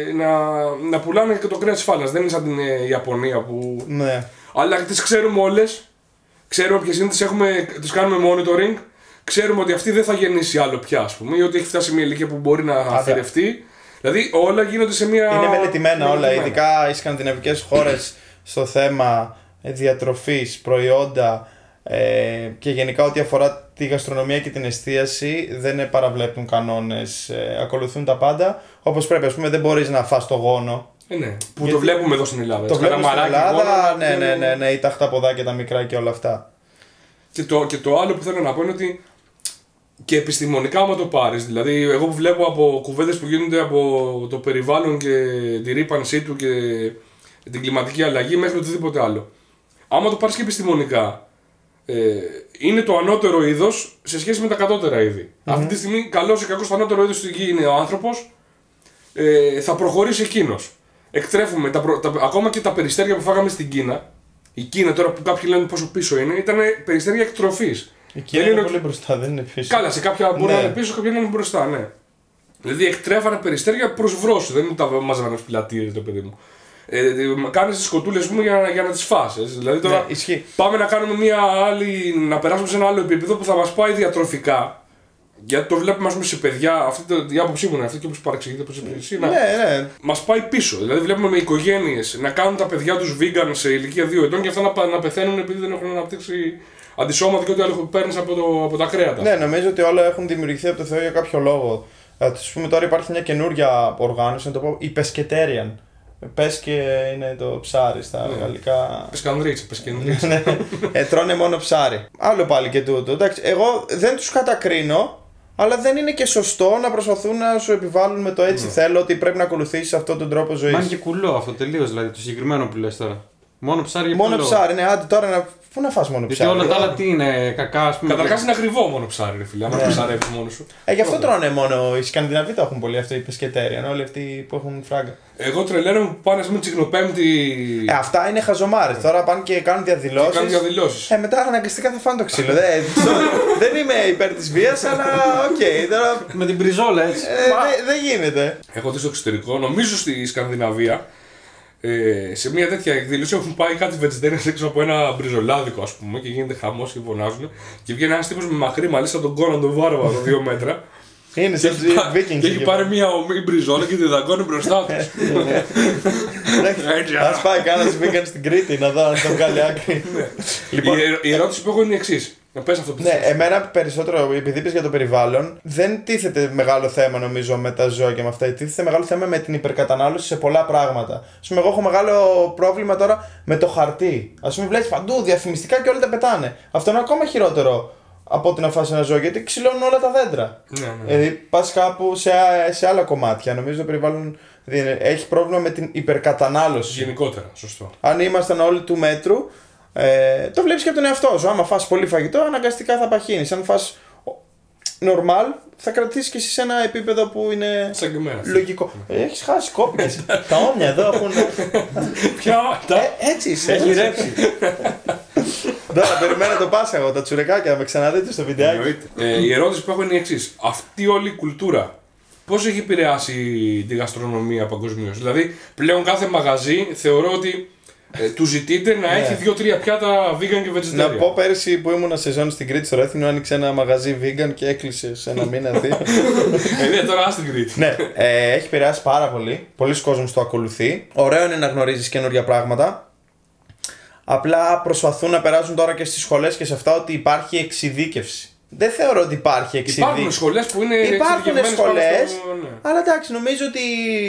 να πουλάνε και το κρέας της φάλαινας. Δεν είναι σαν την Ιαπωνία που. Ναι. Αλλά τις ξέρουμε όλες. Ξέρουμε ποιες είναι, τις κάνουμε monitoring. Ξέρουμε ότι αυτή δεν θα γεννήσει άλλο πια, ας πούμε, ή ότι έχει φτάσει μια ηλικία που μπορεί να αφαιρευτεί. Δηλαδή όλα γίνονται σε μια. Είναι μελετημένα όλα, ειδικά οι σκανδιναβικές χώρες στο θέμα διατροφής, προϊόντα και γενικά ό,τι αφορά τη γαστρονομία και την εστίαση δεν παραβλέπουν κανόνες, ακολουθούν τα πάντα όπως πρέπει. Ας πούμε, δεν μπορείς να φας το γόνο. Ναι, που το βλέπουμε εδώ στην Ελλάδα. Το βλέπουμε στην Ελλάδα, ναι, ή τα χταποδάκια τα μικρά και όλα αυτά. Και το άλλο που θέλω να πω είναι ότι και επιστημονικά άμα το πάρεις, δηλαδή εγώ που βλέπω από κουβέντες που γίνονται από το περιβάλλον και τη ρύπανσή του και την κλιματική αλλαγή μέχρι οτιδήποτε άλλο. Άμα το πάρεις και επιστημονικά, είναι το ανώτερο είδος σε σχέση με τα κατώτερα είδη. Αυτή τη στιγμή, καλός ή κακός, το ανώτερο είδος στη γη είναι ο άνθρωπος, θα προχωρήσει εκείνος. Εκτρέφουμε ακόμα και τα περιστέρια που φάγαμε στην Κίνα. Η Κίνα, τώρα που κάποιοι λένε πόσο πίσω είναι, ήταν περιστέρια εκτροφής. Η Κίνα είναι πολύ μπροστά, δεν είναι πίσω. Καλά, σε κάποια μπορεί να είναι πίσω, κάποια να είναι μπροστά, ναι. Δηλαδή εκτρέφανε περιστέρια προς βρόση, δεν τα μάζευαν ως πλατείες, το παιδί μου. Κάνεις τις κοτούλες μου για να τις φας. Δηλαδή τώρα πάμε να κάνουμε να περάσουμε σε ένα άλλο επίπεδο που θα μας πάει διατροφικά. Γιατί το βλέπουμε, ας πούμε, σε παιδιά, αυτή η άποψή μου είναι αυτή και όπως παρεξηγείται, όπως είπες εσύ, μας πάει πίσω. Δηλαδή βλέπουμε με οικογένειες να κάνουν τα παιδιά τους vegan σε ηλικία 2 ετών και αυτά να πεθαίνουν επειδή δεν έχουν αναπτύξει αντισώματα και ό,τι άλλο που παίρνεις από τα κρέατα. Ναι, νομίζω ότι όλα έχουν δημιουργηθεί από το Θεό για κάποιο λόγο. Ας πούμε, τώρα υπάρχει μια καινούρια οργάνωση, να το πω, η Pescetarian. Πες και είναι το ψάρι στα γαλλικά. Πεσκανδρίτσα. Τρώνε μόνο ψάρι. Άλλο πάλι και τούτο. Εντάξει, εγώ δεν τους κατακρίνω, αλλά δεν είναι και σωστό να προσπαθούν να σου επιβάλλουν με το έτσι θέλω ότι πρέπει να ακολουθήσεις αυτόν τον τρόπο ζωής. Μα είναι και κουλό αυτό τελείως, δηλαδή το συγκεκριμένο που λες τώρα. Μόνο ψάρι για μόνο ψάρι, ναι, άντε τώρα πού να φας μόνο ψάρι. Γιατί όλα τα άλλα τι είναι, κακά, ας πούμε. Καταρχάς είναι ακριβό μόνο ψάρι, ρε φίλε. Αν το ψαρεύεις μόνος σου. Γι' αυτό τρώνε μόνο. Οι Σκανδιναβοί το έχουν πολύ αυτό, οι Pescetarian, όλοι αυτοί που έχουν φράγκα. Εγώ τρελαίνομαι που πάνε, ας πούμε, Τσικνοπέμπτη. Αυτά είναι χαζομάρες. Τώρα πάνε και κάνουν διαδηλώσεις. Μετά αναγκαστικά θα φάνε το ξύλο. Δεν είμαι υπέρ της βίας, αλλά οκ. Τώρα με την πριζόλα έτσι. Δεν γίνεται. Έχω δει στο εξωτερικό, νομίζω στη Σκανδιναβία. Σε μια τέτοια εκδήλωση έχουν πάει κάτι vegetarians έξω από ένα μπριζολάδικο, ας πούμε, και γίνεται χαμός και φωνάζουν. Και βγαίνει ένας τύπος με μακρύ μαλλί σαν τον Κόναν τον Βάρβαρο 2 μέτρα Είναι σαν τους Vikings. Και έχει πάρει μια ομή μπριζόλα και τη δαγκώνει μπροστά του. Ας πάει κανένας Vegan στην Κρήτη να δω αν θα βγάλει άκρη. Η ερώτηση που έχω είναι η εξής. Να πες αυτό που Ναι, θες. εμένα περισσότερο, επειδή είπες για το περιβάλλον, δεν τίθεται μεγάλο θέμα νομίζω με τα ζώα και με αυτά. Τίθεται μεγάλο θέμα με την υπερκατανάλωση σε πολλά πράγματα. Ας πούμε, εγώ έχω μεγάλο πρόβλημα τώρα με το χαρτί. Ας πούμε, βλέπεις παντού διαφημιστικά και όλα τα πετάνε. Αυτό είναι ακόμα χειρότερο από ότι να φας ένα ζώο, γιατί ξυλώνουν όλα τα δέντρα. Ναι. Δηλαδή, πας κάπου σε άλλα κομμάτια. Νομίζω το περιβάλλον έχει πρόβλημα με την υπερκατανάλωση. Γενικότερα, σωστό. Αν ήμασταν όλοι του μέτρου, το βλέπεις και από τον εαυτό σου. Άμα φας πολύ φαγητό, αναγκαστικά θα παχύνεις. Αν φας normal, θα κρατήσεις και εσύ σε ένα επίπεδο που είναι Σαν και εμένα. λογικό. Έχεις χάσει, κόπηκες. Τα όμοια εδώ έχουν. Ποια, Έτσι είσαι. Έχει ρέψει. Τώρα περιμένω το Πάσχα, τα τσουρεκάκια, να με ξαναδείτε στο βιντεάκι. εννοείται. Η ερώτηση που έχω είναι η εξής. Αυτή όλη η κουλτούρα πώς έχει επηρεάσει τη γαστρονομία παγκοσμίως? Δηλαδή, πλέον κάθε μαγαζί θεωρώ ότι του ζητείτε να έχει 2-3 πιάτα vegan και vegetarian. Να πω, πέρυσι που ήμουν σεζόν στην Κρήτη στο Ρέθινο, άνοιξε ένα μαγαζί vegan και έκλεισε σε ένα μήνα, δύο. Τώρα άστην Κρήτη. Ναι, έχει επηρεάσει πάρα πολύ. Πολλοί κόσμος το ακολουθεί. Ωραίο είναι να γνωρίζεις καινούργια πράγματα. Απλά προσπαθούν να περάσουν τώρα και στις σχολές και σε αυτά ότι υπάρχει εξειδίκευση. Δεν θεωρώ ότι υπάρχει εξειδίκευση. Υπάρχουν σχολές που είναι Υπάρχουν εξειδικευμένες σχολές, πάνω στο- ναι. αλλά εντάξει, νομίζω ότι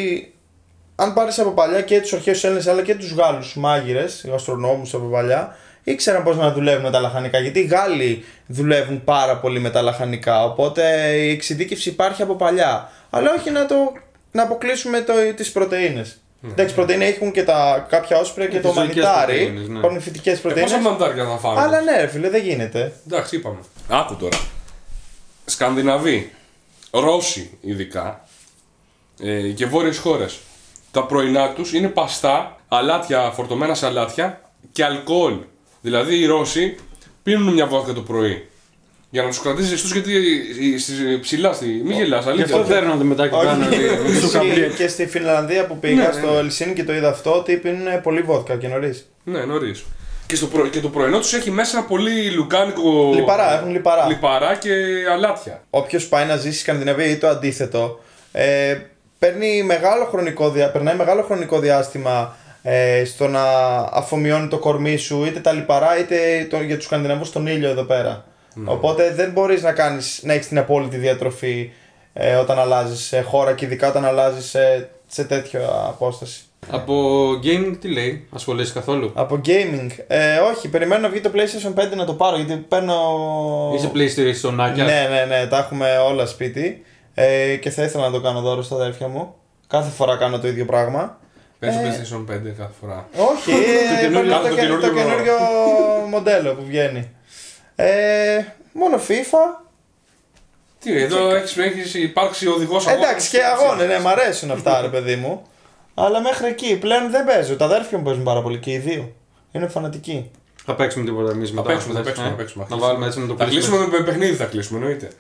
αν πάρεις από παλιά και τους αρχαίους Έλληνες αλλά και τους Γάλλους μάγειρες, γαστρονόμους από παλιά, ήξεραν πώς να δουλεύουν με τα λαχανικά. Γιατί οι Γάλλοι δουλεύουν πάρα πολύ με τα λαχανικά. Οπότε η εξειδίκευση υπάρχει από παλιά. Αλλά όχι να αποκλείσουμε τις πρωτεΐνες. Εντάξει, πρωτεΐνες έχουν και κάποια όσπρια και το φυτικές μανιτάρι. πρωτεΐνες, ναι. Υπάρχουν φυτικές Πόσα πρωτεΐνες. μαντάρια θα φάμε? Αλλά ναι, ρε φίλε, δεν γίνεται. Εντάξει, είπαμε. Άκου τώρα. Σκανδιναβοί, Ρώσοι ειδικά και βόρειες χώρες. Τα πρωινά τους είναι παστά, αλάτια, φορτωμένα σε αλάτια και αλκοόλ. Δηλαδή οι Ρώσοι πίνουν μια βόδκα το πρωί. Για να τους κρατήσει ζεστούς, γιατί ψηλά μη γελάς, Γι' αλήθεια. αυτό δέρνονται μετά και κάνουν σου καμπλίε. Και στη Φινλανδία που πήγα, στο Ελσίνη και το είδα αυτό, ότι πίνουν πολύ βόδκα και νωρίς. Ναι, νωρίς. Και το πρωινό τους έχει μέσα πολύ λουκάνικο. Λιπαρά, έχουν λιπαρά. Λιπαρά και αλάτια. Όποιος πάει να ζήσει στη Σκανδιναβία ή το αντίθετο, περνάει μεγάλο χρονικό διάστημα στο να αφομοιώνει το κορμί σου, είτε τα λιπαρά είτε για τους Σκανδιναβούς τον ήλιο εδώ πέρα. Οπότε δεν μπορείς να έχεις την απόλυτη διατροφή όταν αλλάζεις χώρα και ειδικά όταν αλλάζεις σε τέτοια απόσταση. Από gaming τι λέει, ασχολείσαι καθόλου? Από gaming, όχι, περιμένω να βγει το PlayStation 5 να το πάρω γιατί παίρνω. Είσαι PlayStation άκια? Ναι, τα έχουμε όλα σπίτι και θα ήθελα να το κάνω δώρο στα αδέρφια μου. Κάθε φορά κάνω το ίδιο πράγμα. Παίζει PlayStation 5 κάθε φορά. Όχι, το καινούριο μοντέλο που βγαίνει. Μόνο FIFA. Τι, εδώ έχεις υπάρξει οδηγός αγώνας. Εντάξει, και αγώνες, ναι, μ' αρέσουν αυτά, ρε παιδί μου. Αλλά μέχρι εκεί πλέον δεν παίζω. Τα αδέρφια μου παίζουν πάρα πολύ και οι δύο. Είναι φανατικοί. Θα παίξουμε τίποτα εμείς μετά? Θα παίξουμε. Να βάλουμε έτσι να το Θα κλείσουμε. κλείσουμε με παιχνίδι, θα κλείσουμε, εννοείται.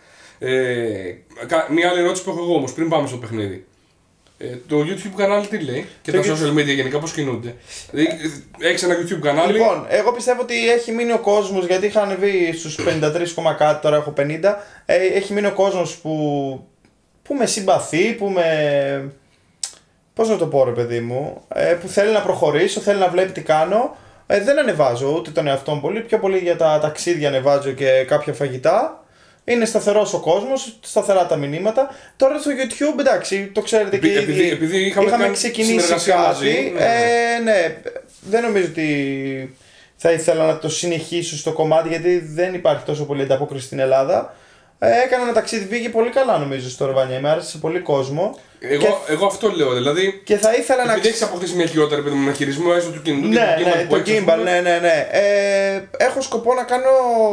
Μία άλλη ερώτηση που έχω εγώ όμως πριν πάμε στο παιχνίδι. Το YouTube κανάλι τι λέει και τα social media γενικά πώς κινούνται? Έχεις ένα YouTube κανάλι? Λοιπόν, εγώ πιστεύω ότι έχει μείνει ο κόσμος, γιατί είχα ανεβεί στους 53, κάτι, τώρα έχω 50. Έχει μείνει ο κόσμος που με συμπαθεί, που με. Πώς να το πω, ρε παιδί μου, που θέλει να προχωρήσω, θέλει να βλέπει τι κάνω. Δεν ανεβάζω ούτε τον εαυτό μου πολύ, πιο πολύ για τα ταξίδια ανεβάζω και κάποια φαγητά. Είναι σταθερός ο κόσμος, σταθερά τα μηνύματα. Τώρα στο YouTube, εντάξει, το ξέρετε και ήδη. Επειδή είχαμε ξεκινήσει κάτι. μαζί, ναι, δεν νομίζω ότι θα ήθελα να το συνεχίσω στο κομμάτι, γιατί δεν υπάρχει τόσο πολύ ανταπόκριση στην Ελλάδα. Έκανα ένα ταξίδι, πήγε πολύ καλά νομίζω στο Ροβανιέ, με άρεσε σε πολύ κόσμο. Εγώ αυτό λέω, δηλαδή. Και θα ήθελα να. Επειδή έχεις αποκτήσει μια κοιότητα, ρε παιδί μου, με χειρισμό έστω του κινητού. Ναι, το gimbal, ναι. Έχω σκοπό να κάνω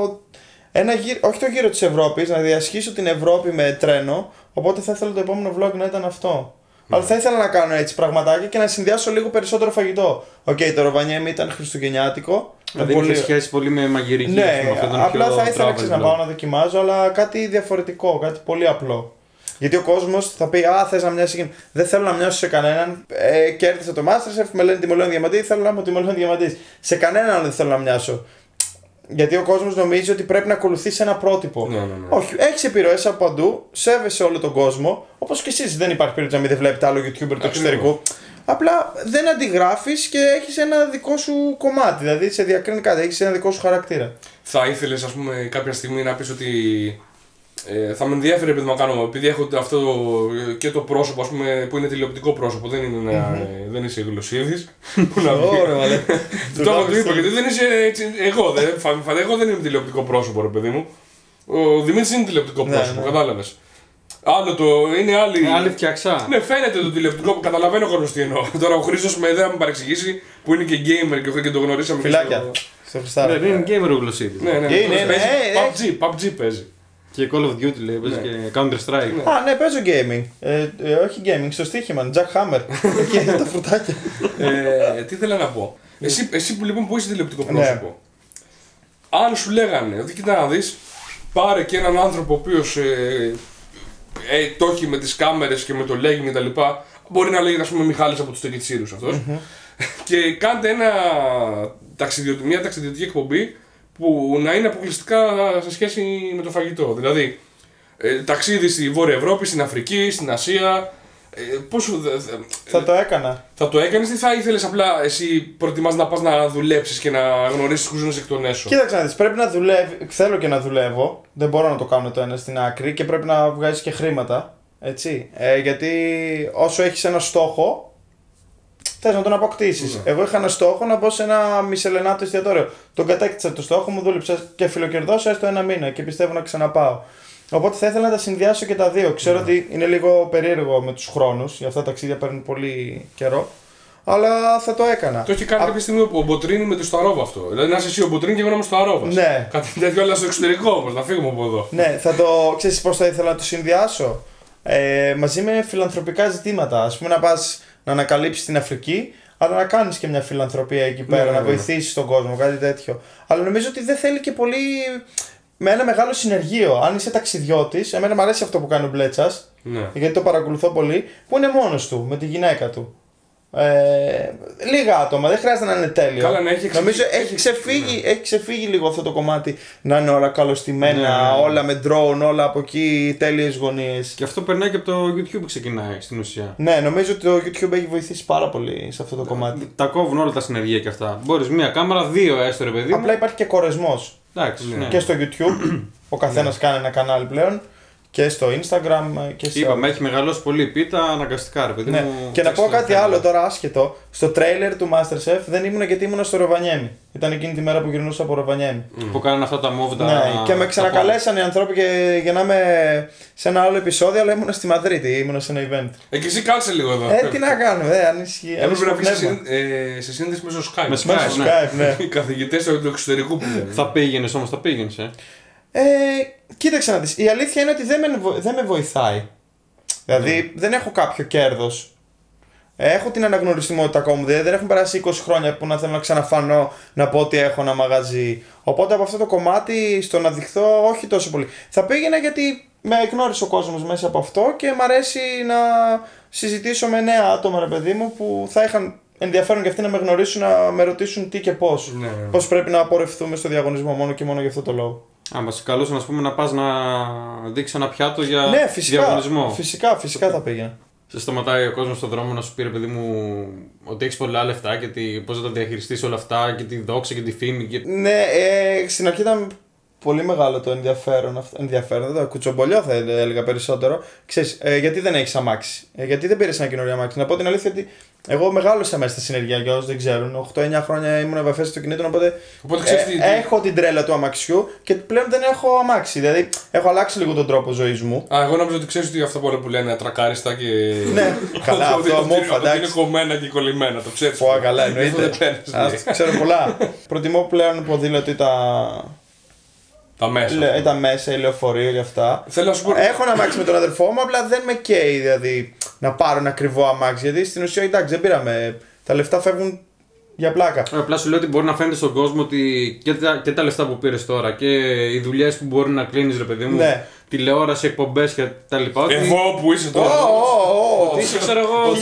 όχι το γύρο της Ευρώπης, να διασχίσω την Ευρώπη με τρένο. Οπότε θα ήθελα το επόμενο vlog να ήταν αυτό. Αλλά θα ήθελα να κάνω έτσι πραγματάκια και να συνδυάσω λίγο περισσότερο φαγητό. Το Ροβανιέμι ήταν χριστουγεννιάτικο. Δηλαδή είχε σχέση πολύ με μαγειρική. Ναι, απλά θα ήθελα να πάω να δοκιμάζω, αλλά κάτι διαφορετικό, κάτι πολύ απλό. Γιατί ο κόσμος θα πει: Α, θες να μοιάσεις. Δεν θέλω να μοιάσω σε κανέναν. Κέρδισα το Masterchef, με λένε τιμολέον διαμαντή, θέλω να είμαι ο τιμολέον διαμαντής. Σε κανέναν δεν θέλω να μοιάσω. Γιατί ο κόσμος νομίζει ότι πρέπει να ακολουθήσει ένα πρότυπο. Ναι. Όχι, έχεις επιρροές από παντού, σέβεσαι όλο τον κόσμο. Όπως και εσείς, δεν υπάρχει περίπτωση να μην βλέπετε άλλο YouTuber του εξωτερικού. Απλά δεν αντιγράφεις και έχεις ένα δικό σου κομμάτι. Δηλαδή σε διακρίνει κάτι, έχεις ένα δικό σου χαρακτήρα. Θα ήθελες, ας πούμε, κάποια στιγμή να πεις ότι θα με ενδιαφέρει επειδή να κάνω, επειδή έχω αυτό και το πρόσωπο, ας πούμε, που είναι τηλεοπτικό πρόσωπο, δεν είναι δεν είσαι Γλωσσίδης. Πού να βγει. Ωραία, μαλέ. Του είπα, γιατί δεν είσαι έτσι. Εγώ δεν είμαι τηλεοπτικό πρόσωπο, ρε παιδί μου. Ο Δημήτρης είναι τηλεοπτικό πρόσωπο, κατάλαβες. Άλλο είναι άλλη. Άλλη φτιαξά. Ναι, φαίνεται το τηλεοπτικό που καταλαβαίνω ο τι εννοώ. Τώρα ο Χρήστος με ιδέα με παρεξηγήσει που είναι και gamer και το γνωρίσαμε. Φιλάκια. Στο Χριστάρα. Ναι, είναι gamer ο Γλωσσίδης. Ναι. PUBG παίζει. Και Call of Duty λέει, παίζει και Counter Strike. Α, ναι, παίζω gaming. Όχι gaming, στο στοίχημα, Jack Hammer. Εκεί είναι τα φρουτάκια. Τι ήθελα να πω. Εσύ που λοιπόν που είσαι τηλεοπτικό πρόσωπο, αν σου λέγανε ότι κοίτα να δεις, πάρε και έναν άνθρωπο ο οποίος το έχει με τις κάμερες και με το λέγει και τα λοιπά, μπορεί να λέγεται, ας πούμε, Μιχάλης από τους Τεκιτσίρους αυτός, και κάντε μια ταξιδιωτική εκπομπή που να είναι αποκλειστικά σε σχέση με το φαγητό. Δηλαδή, ταξίδι στη Βόρεια Ευρώπη, στην Αφρική, στην Ασία. Πώς θα το έκανα. Θα το έκανες ή θα ήθελες απλά εσύ προτιμάς να πας να δουλέψεις και να γνωρίσεις κουζίνες εκ των έσω? Κοίταξε να δεις, πρέπει να δουλεύει, θέλω και να δουλεύω. Δεν μπορώ να το κάνω το ένα στην άκρη και πρέπει να βγάζεις και χρήματα. Έτσι. Γιατί όσο έχεις ένα στόχο, θες να τον αποκτήσεις. Εγώ είχα ένα στόχο να μπω σε ένα μισελενάτο εστιατόριο. Τον κατέκτησα το στόχο μου, δούλεψα και φιλοκερδώσα έστω ένα μήνα και πιστεύω να ξαναπάω. Οπότε θα ήθελα να τα συνδυάσω και τα δύο. Ξέρω ότι είναι λίγο περίεργο με τους χρόνους, για αυτά τα ταξίδια παίρνουν πολύ καιρό. Αλλά θα το έκανα. Το έχει κάνει κάποια στιγμή ο Μποτρίνη με το Σταρόβα αυτό. Δηλαδή να είσαι εσύ ο Μποτρίνη και εγώ να είμαι στο Σταρόβα. Ναι. Κάτι τέτοιο, αλλά στο εξωτερικό όμως, να φύγουμε από εδώ. Ναι, ξέρεις πώς θα ήθελα να το συνδυάσω. Μαζί με φιλανθρωπικά ζητήματα. Ας πούμε να πας να ανακαλύψεις την Αφρική, αλλά να κάνεις και μια φιλανθρωπία εκεί πέρα, να βοηθήσεις τον κόσμο, κάτι τέτοιο. Αλλά νομίζω ότι δεν θέλει και πολύ. Με ένα μεγάλο συνεργείο. Αν είσαι ταξιδιώτης, εμένα μου αρέσει αυτό που κάνει ο Μπλέτσας, γιατί το παρακολουθώ πολύ, που είναι μόνος του, με τη γυναίκα του. Λίγα άτομα, δεν χρειάζεται να είναι τέλειο. Καλά, ναι, νομίζω έχει ξεφύγει λίγο αυτό το κομμάτι, να είναι όλα καλωστημένα, όλα με drone, όλα από εκεί, τέλειες γωνίες. Και αυτό περνάει και από το YouTube που ξεκινάει στην ουσία. Ναι, νομίζω ότι το YouTube έχει βοηθήσει πάρα πολύ σε αυτό το κομμάτι. Τα κόβουν όλα τα συνεργεία και αυτά. Μπορείς μία κάμερα, δύο έστω ρε παιδί. Απλά υπάρχει και κορεσμός. Ναι. Και στο YouTube, ο καθένας κάνει ένα κανάλι πλέον. Και στο Instagram και σε. Είπαμε, έχει μεγαλώσει πολύ η πίτα, αναγκαστικά ρε παιδί μου. Και να πω κάτι άλλο τώρα άσχετο. Στο τρέιλερ του Masterchef δεν ήμουν γιατί ήμουν στο Ροβανιέμι. Ήταν εκείνη τη μέρα που γυρνούσα από Ροβανιέμι. Που κάνανε αυτά τα μόβτα. Ναι, και με ξανακαλέσαν οι άνθρωποι για να είμαι σε ένα άλλο επεισόδιο, αλλά ήμουν στη Μαδρίτη, ήμουν σε ένα event. Και εσύ κάτσε λίγο εδώ. Τι να κάνουμε, αν ισχύει. Έπρεπε να πει σε σύνδεση μέσω Skype. Με Skype, ναι. Οι καθηγητές του εξωτερικού που λένε. Θα πήγαινες όμως, θα πήγαινες. Κοίταξε να δεις, η αλήθεια είναι ότι δεν με βοηθάει. Δηλαδή δεν έχω κάποιο κέρδος. Έχω την αναγνωριστιμότητα ακόμα μου, δηλαδή δεν έχουν περάσει 20 χρόνια που να θέλω να ξαναφανώ να πω ότι έχω ένα μαγαζί. Οπότε από αυτό το κομμάτι στο να δειχθώ όχι τόσο πολύ. Θα πήγαινα γιατί με γνώρισε ο κόσμος μέσα από αυτό και μ' αρέσει να συζητήσω με νέα άτομα ρε παιδί μου που θα είχαν ενδιαφέρον και αυτοί να με γνωρίσουν, να με ρωτήσουν τι και πώς. Πώς πρέπει να απορρευτούμε στο διαγωνισμό μόνο και μόνο για αυτό το λόγο. Μας καλούσε να πας να δείξεις ένα πιάτο για φυσικά, διαγωνισμό. Φυσικά θα πήγαινα. Σε σταματάει ο κόσμος στον δρόμο να σου πει ρε παιδί μου ότι έχεις πολλά λεφτά και πώς θα τα διαχειριστείς όλα αυτά και τη δόξα και τη φήμη. Ναι, στην αρχή ήταν πολύ μεγάλο το ενδιαφέρον, δεν κουτσομπολιό θα έλεγα περισσότερο. Ξέρεις, γιατί δεν έχεις αμάξι, γιατί δεν πήρες ένα καινούριο αμάξι. Να πω την αλήθεια ότι εγώ μεγάλωσα μέσα στα συνεργεία για όσους δεν ξέρουν. 8-9 χρόνια ήμουν ευαφές στο κινήτων, οπότε έχω την τρέλα του αμαξιού και πλέον δεν έχω αμάξι. Δηλαδή έχω αλλάξει λίγο τον τρόπο ζωής μου. Εγώ νόμιζα ότι ξέρεις ότι αυτά που λένε ατρακάριστα και. Ναι, καλά, αυτό μόφα, εντάξει. Είναι κομμένα και κολλημένα, το ξέρεις. Πω, καλά, εννοείται. Ξέρω πολλά. Προτιμώ πλέον ποδήλατη τα μέσα, η λεωφορείο και αυτά. Έχω ένα αμάξι με τον αδερφό μου, απλά δεν με καίει δηλαδή να πάρω ένα ακριβό αμάξι. Γιατί στην ουσία εντάξει, δεν πήραμε. Τα λεφτά φεύγουν για πλάκα. Απλά σου λέω ότι μπορεί να φαίνεται στον κόσμο ότι και τα λεφτά που πήρες τώρα και οι δουλειές που μπορεί να κλείνεις, ρε παιδί μου. Ναι. Τηλεόραση, εκπομπές και τα λοιπά. Εγώ που είσαι τώρα. Είσαι, ξέρω εγώ,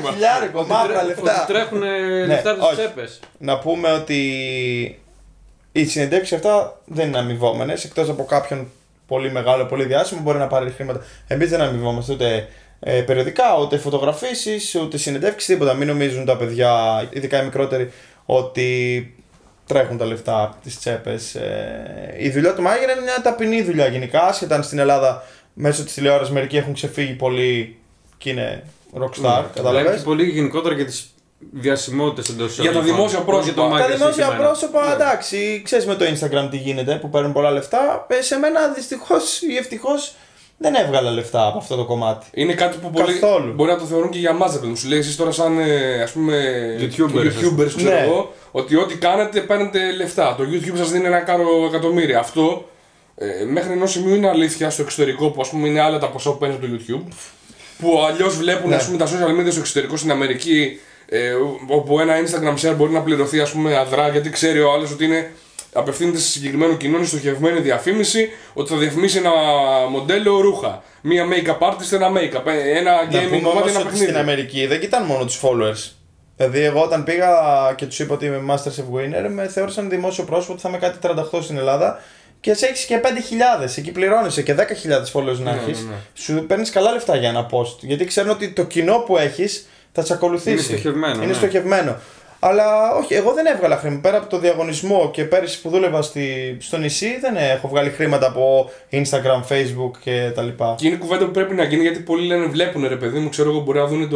χιλιάρικο, μαύρα λεφτά. Ότι τρέχουν λεφτά από τις τσέπες. Να πούμε ότι οι συνεντεύξεις αυτά δεν είναι αμοιβόμενες, εκτός από κάποιον πολύ μεγάλο, πολύ διάσημο μπορεί να πάρει χρήματα. Εμείς δεν αμοιβόμαστε ούτε περιοδικά, ούτε φωτογραφίσεις, ούτε συνεντεύξεις, τίποτα. Μην νομίζουν τα παιδιά, ειδικά οι μικρότεροι, ότι τρέχουν τα λεφτά από τις τσέπες. Η δουλειά του μάγειρα είναι μια ταπεινή δουλειά γενικά, άσχετα αν στην Ελλάδα μέσω της τηλεόρασης μερικοί έχουν ξεφύγει πολύ και είναι rockstar, κατάλαβες. Και πολύ γενικότερα για τις διασημότητες εντός Για τα δημόσια πρόσωπα. Τα δημόσια πρόσωπα, εντάξει, ξέρεις με το Instagram τι γίνεται, που παίρνουν πολλά λεφτά. Σε μένα δυστυχώς ή ευτυχώς δεν έβγαλα λεφτά από αυτό το κομμάτι. Είναι κάτι που πολλοί μπορεί να το θεωρούν και για μας, δεν μου. Σου λέει εσείς τώρα σαν ας πούμε YouTubers, ξέρω εγώ, ότι ό,τι κάνετε παίρνετε λεφτά. Το YouTube σας δίνει 1 εκατομμύριο. Αυτό μέχρι ενός σημείου είναι αλήθεια στο εξωτερικό, που ας πούμε είναι άλλα τα ποσά που παίρνει το YouTube. Που αλλιώς βλέπουν ας πούμε, τα social media στο εξωτερικό στην Αμερική, όπου ένα Instagram share μπορεί να πληρωθεί ας πούμε αδρά, γιατί ξέρει ο άλλος ότι είναι. Απευθύνεται σε συγκεκριμένο κοινό, είναι στοχευμένη διαφήμιση ότι θα διαφημίσει ένα μοντέλο ρούχα. Μία make-up artist, ένα make-up, ένα gaming κομμάτι, ένα παιχνίδι. Στην Αμερική δεν κοιτάνε μόνο τους followers. Δηλαδή, εγώ όταν πήγα και τους είπα ότι είμαι Masterchef Winner, με θεώρησαν δημόσιο πρόσωπο ότι θα είμαι κάτι 38 στην Ελλάδα και σε έχεις και 5.000. Εκεί πληρώνεσαι και 10.000 followers να έχεις. Ναι. Σου παίρνεις καλά λεφτά για ένα post. Γιατί ξέρουν ότι το κοινό που έχεις θα σε ακολουθήσει. Είναι στοχευμένο. Αλλά όχι, εγώ δεν έβγαλα χρήματα. Πέρα από το διαγωνισμό και πέρυσι που δούλευα στο νησί, δεν έχω βγάλει χρήματα από Instagram, Facebook κτλ. Και είναι κουβέντα που πρέπει να γίνει, γιατί πολλοί λένε: βλέπουν ρε παιδί μου, ξέρω εγώ, μπορεί να δουν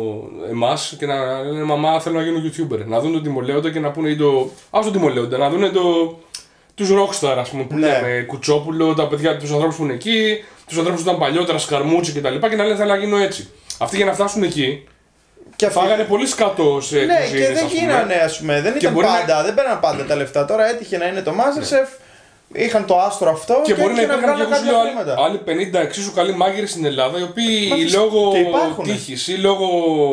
εμάς και να λένε μαμά, θέλω να γίνω YouTuber. Να δουν τον Τιμολέοντα και να πούνε ή το. Ας τον Τιμολέοντα, να δουν τους Rockstar, ας πούμε, που λέμε Κουτσόπουλο, τα παιδιά, τους ανθρώπους που είναι εκεί, τους ανθρώπους που ήταν παλιότερα, Σκαρμούτσι κτλ. Και να λένε: θέλω να γίνω έτσι. Αυτοί για να φτάσουν εκεί. Και φάγανε πολύ σκατό σε κουζίνες, και δεν γίνανε, ας πούμε. Δεν ήταν πάντα, δεν παίρναν πάντα τα λεφτά. Τώρα έτυχε να είναι το Masterchef, είχαν το άστρο αυτό και μπορεί να υπάρχουν άλλοι 50 εξίσου καλοί μάγειρες στην Ελλάδα, οι οποίοι λόγω τύχης ή λόγω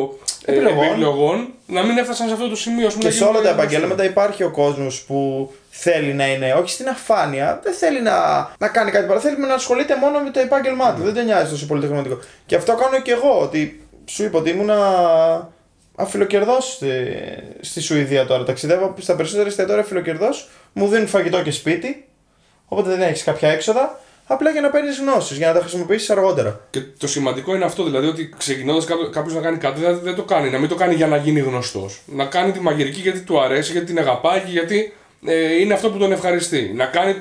επιλογών να μην έφτασαν σε αυτό το σημείο. Και σε όλα τα επαγγέλματα υπάρχει ο κόσμος που θέλει να είναι, όχι στην αφάνεια, δεν θέλει να κάνει κάτι παρά. Θέλει να ασχολείται μόνο με το επάγγελμά του. Δεν τον νοιάζει τόσο πολύ το χρηματικό. Και αυτό κάνω και εγώ. Ότι σου είπα ότι ήμουνα αφιλοκερδός στη Σουηδία τώρα. Ταξιδεύω στα περισσότερα εστιατόρια αφιλοκερδός, μου δίνουν φαγητό και σπίτι, οπότε δεν έχεις κάποια έξοδα, απλά για να παίρνεις γνώσεις, για να τα χρησιμοποιήσεις αργότερα. Και το σημαντικό είναι αυτό, δηλαδή ότι ξεκινώντας κάποιος να κάνει κάτι, δεν το κάνει, να μην το κάνει για να γίνει γνωστός. Να κάνει τη μαγειρική γιατί του αρέσει, γιατί την αγαπάει και γιατί είναι αυτό που τον ευχαριστεί. Να κάνει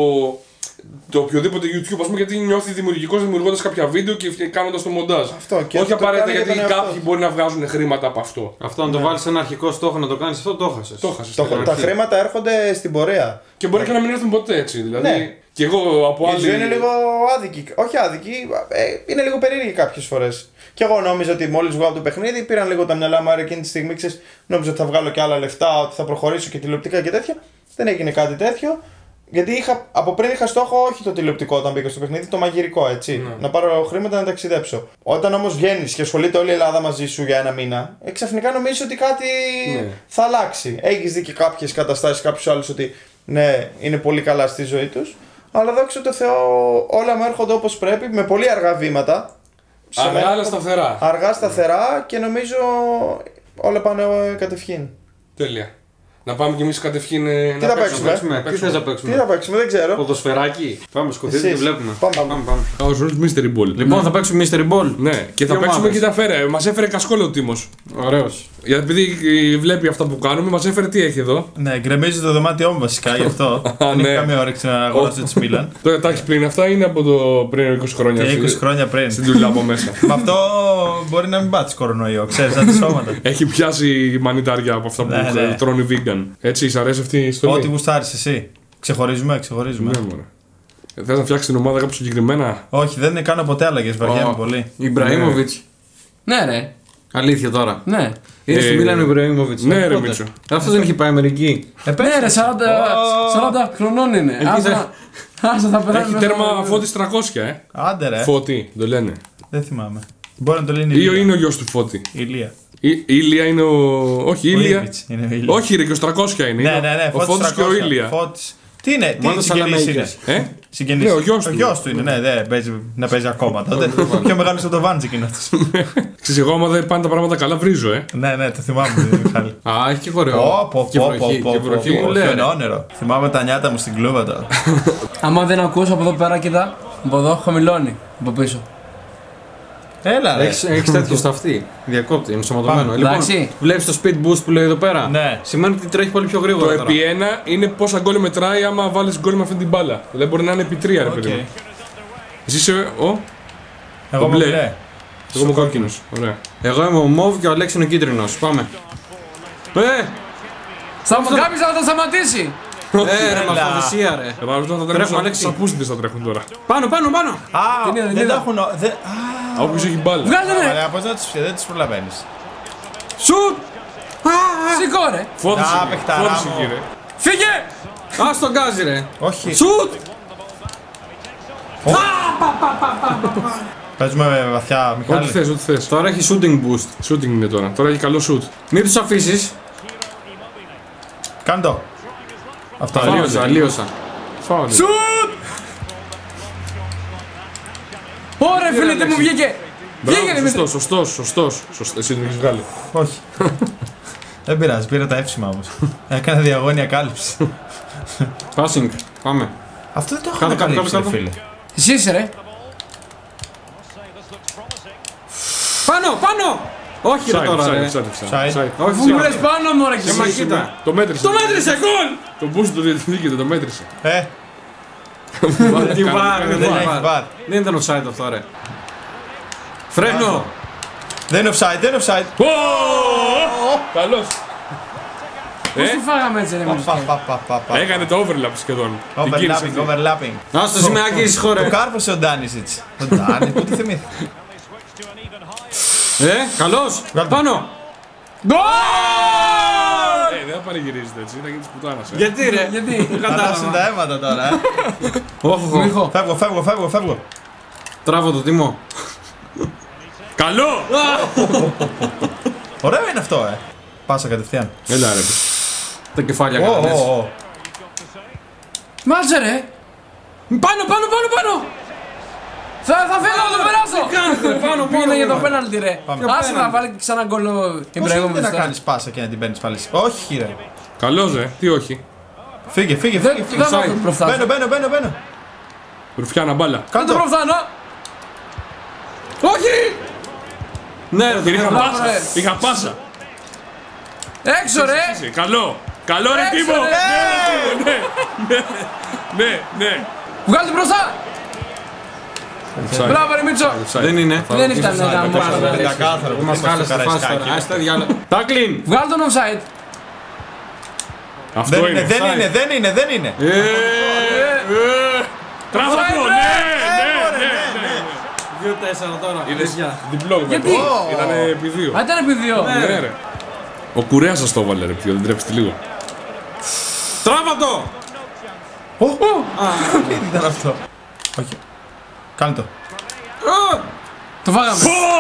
το οποιοδήποτε YouTube, ας πούμε, γιατί νιώθει δημιουργικός δημιουργώντας κάποια βίντεο και κάνοντας το μοντάζ. Όχι απαραίτητα γιατί κάποιοι μπορεί να βγάζουν χρήματα από αυτό. Αυτό να το βάλεις σε ένα αρχικό στόχο να το κάνεις, αυτό το έχασες. Τα χρήματα έρχονται στην πορεία. Και μπορεί και να μην έρθουν ποτέ έτσι. Δηλαδή. Ναι. Και εγώ από άλλη. Η ζωή είναι λίγο άδικη. Όχι άδικη, είναι λίγο περίεργη κάποιες φορές. Και εγώ νόμιζα ότι μόλις βγάλω το παιχνίδι, πήραν λίγο τα μυαλά μου, άρα εκείνη τη στιγμή νόμιζα ότι θα βγάλω και άλλα λεφτά, ότι θα προχωρήσω και τηλεοπτικά και τέτοια. Δεν έγινε κάτι τέτοιο. Γιατί από πριν είχα στόχο όχι το τηλεοπτικό όταν μπήκα στο παιχνίδι, το μαγειρικό έτσι. Ναι. Να πάρω χρήματα να ταξιδέψω. Όταν όμως βγαίνεις και ασχολείται όλη η Ελλάδα μαζί σου για ένα μήνα, ξαφνικά νομίζεις ότι κάτι θα αλλάξει. Έχεις δει και κάποιες καταστάσεις, κάποιους άλλους ότι ναι, είναι πολύ καλά στη ζωή τους. Αλλά δόξα τω Θεώ, όλα μου έρχονται όπως πρέπει, με πολύ αργά βήματα. Αργά αλλά σταθερά. Αργά σταθερά και νομίζω όλα πάνε κατευχήν. Τέλεια. Να πάμε κι εμείς κατευχήν να παίξουμε. Τι θες να παίξουμε? Τι θα παίξουμε, δεν ξέρω. Ποδοσφαιράκι. Πάμε σκοτεινή και βλέπουμε. Πάμε. Καλώς ήρθατε Mystery Ball. Λοιπόν, θα παίξουμε Mystery Ball. Ναι, και θα παίξουμε και τα φέρε. Μας έφερε κασκόλο ο Τίμος. Ωραίος. Γιατί επειδή βλέπει αυτά που κάνουμε, μας έφερε τι έχει εδώ. Ναι, γκρεμίζει το δωμάτιό μου βασικά γι' αυτό. Δεν έχει καμία όρεξη να αγοράσω τη Μίλαν. Τώρα τα έχεις πριν αυτά είναι από το πριν 20 χρόνια. 20 χρόνια πριν. Στην δουλειά από μέσα. Με αυτό μπορεί να μην πάθεις κορονοϊό, ξέρεις, σαν τα σώματα. Έχει πιάσει μανιτάρια από αυτά που τρώνε vegan. Έτσι, σ' αρέσει αυτή η ιστορία? Ό,τι γουστάρεις εσύ. Ξεχωρίζουμε. Ναι, μωρέ. Θες να φτιάξεις την ομάδα κάπου συγκεκριμένα? Όχι, δεν κάνω ποτέ αλλαγές, βαριέμαι πολύ. Ιμπραήμοβιτς. Ναι, ρε. Αλήθεια τώρα. Ναι. Είναι στη Μίλαν ο Ιμπραήμοβιτς. Ναι, ρε Μίτσο. Αυτό δεν είχε πάει Αμερική. Ναι, ρε, 40 χρονών είναι. Άσα θα περάσει. Έχει τέρμα Φώτης 300, Άντε ρε. Φώτη, το λένε. Δεν θυμάμαι. Μπορεί να το λένε Ή είναι ο γιος του Φώτη. Ηλία. Η Ηλία είναι ο. Όχι, η Ηλία. Είναι ο Ηλία. Όχι, ρε, και ο 300 είναι. Ναι. Ο Φώτης και ο Ηλία. Φώτης. Τι είναι, τι συγγενής είναι. Συγγενής. Ναι, ο γιος του είναι, ναι, δεν παίζει, να παίζει ακόμα τότε. Πιο μεγάλος από το Βάντζικ είναι αυτός. Ξέρεις, εγώ άμα δεν πάνε τα πράγματα καλά βρίζω, Ναι, το θυμάμαι, Μιχάλη. Α, έχει και χορεό. Και βροχή. Όνειρο. Θυμάμαι τα νιάτα μου στην κλούβα τώρα. Άμα δεν ακούς από εδώ πέρα, κοίτα. Από εδώ χαμηλώνει. Από πίσω. Έλα, ρε. Έχεις τέτοιο στο αυτή. Διακόπτη, είναι σωματωμένο. Εντάξει. Λοιπόν, βλέπεις το speed boost που λέει εδώ πέρα. Ναι. Σημαίνει ότι τρέχει πολύ πιο γρήγορα. Το τώρα. επί 1 είναι πόσα γκολ μετράει άμα βάλεις γκολ με αυτή την μπάλα. Δηλαδή μπορεί να είναι επί 3, ρε παιδί μου. Εσύ είσαι ο. Εγώ μπλε. μπλε. Εγώ είμαι ο κόκκινος. Ωραία. Εγώ είμαι ο Μόβ και ο Αλέξης είναι ο κίτρινος. Πάμε. Κάποιος θα το σταματήσει. Ρε, με αυτοδυσία ρε. Τρέχουν, Αλέξη. σαν πούστιδες θα τρέχουν τώρα. Πάνω. Α, δεν τα έχουν. Όποιος έχει μπάλα. Βγάλτε ρε. Ωραία, πώς δεν τις προλαβαίνεις. Σουτ! Σηκώ ρε. Φώτισε, παιχταρά φώτισε μου. κύριε. Φύγε. Ας τον γκάζι ρε. Όχι. Σουτ! Παίζουμε βαθιά, Ό,τι Μιχάλη. θες, ό,τι θες. Τώρα έχει shooting boost. Shooting είναι τώρα. Τώρα έχει καλό shoot. Μην τους αφήσεις. Κάνε το. Αυτό. Αλλίωσα. Φάουλ. Σουτ. Ωραία φίλε, τι μου βγήκε. Βγήκε Δημήτρη. Σωστός. Εσύ τον έχεις βγάλει. Όχι. Δεν πειράζει, πήρα τα εύσημα όμως. Έκανα διαγώνια κάλυψη. Passing. Πάμε. Αυτό δεν το έχω Κάτω, ανακαλύψει, κάτω. φίλε. Εσύ είσαι ρε. Πάνω! Όχι ρε τώρα ρε. Side. Όχι, Μου λες πάνω μου ρε κι Μα εσύ. κοίτα. Το μέτρησε. Το μέτρησε γκολ! Το boost το διεκδικείται, το μέτρησε. Τι βάρ, Δεν έχει βάρ. δεν ήταν offside αυτό ρε. Φρένο! Δεν είναι offside, δεν είναι offside. Καλός. Πώς τη φάγαμε έτσι ρε Μιχάλη. Έκανε το overlap σχεδόν. Την κίνηση αυτή. Overlapping. Ας το σημαίακι Το συγχωρέ. κάρφωσε ο Ντάνισιτς. Ο Ντάνι, πού τη θυμήθηκα. Καλός! Πάνω! Γκολ! Δεν θα πανηγυρίζετε έτσι, θα γίνει της πουτάνας. Γιατί ρε, Γιατί. Αλλάσουν τα αίματα τώρα. Όχι, Μιχώ. Φεύγω. τράβω το τιμό. Καλό! Ωραίο είναι αυτό, Πάσα κατευθείαν. Έλα ρε. Τα κεφάλια κάνεις. Μάτσε ρε. Πάνω! Θα φύγω να το περάσω. Πάνω, Πήγαινε για το πέναλτι ρε. Πάμε. Άσε να βάλει ξανά γκολ την Πώς προηγούμενη γίνεται να φορά. κάνεις πάσα και να την παίρνεις πάλι. Όχι ρε. Καλός τι όχι. Φύγε. Δεν θα το προφτάσω. Μπαίνω. Ρουφιάνα μπάλα. Δεν το προφθάνω. Όχι! Ναι ρε, Είχα Μπράβο, πάσα. ρε. Είχα πάσα. Έξω ρε. Καλό. Καλό ρε Έξω, Τίμο. ρε. Ναι. Βγάλ' την μπροστά. Μπράβο ρε Μίτσο. δεν είναι. Δεν ήταν να Είναι κάθαρο που Μας κάλεσε τη φάση τώρα. Ας τα διάλα. Τάκλιν! Βγάλ' τον offside. Αυτό είναι. Δεν είναι. Τράβα το. Ναι. 2-4 τώρα. Διπλό με Γιατί? Ήταν επί 2. Α, ήταν επί δύο. Ναι ρε. Ο Κουρέας σας το έβαλε ρε πιο, δεν τρέψτε λίγο. Τράβα το! Τι ήταν αυτό. Όχι. Κάνε το. Το φάγαμε.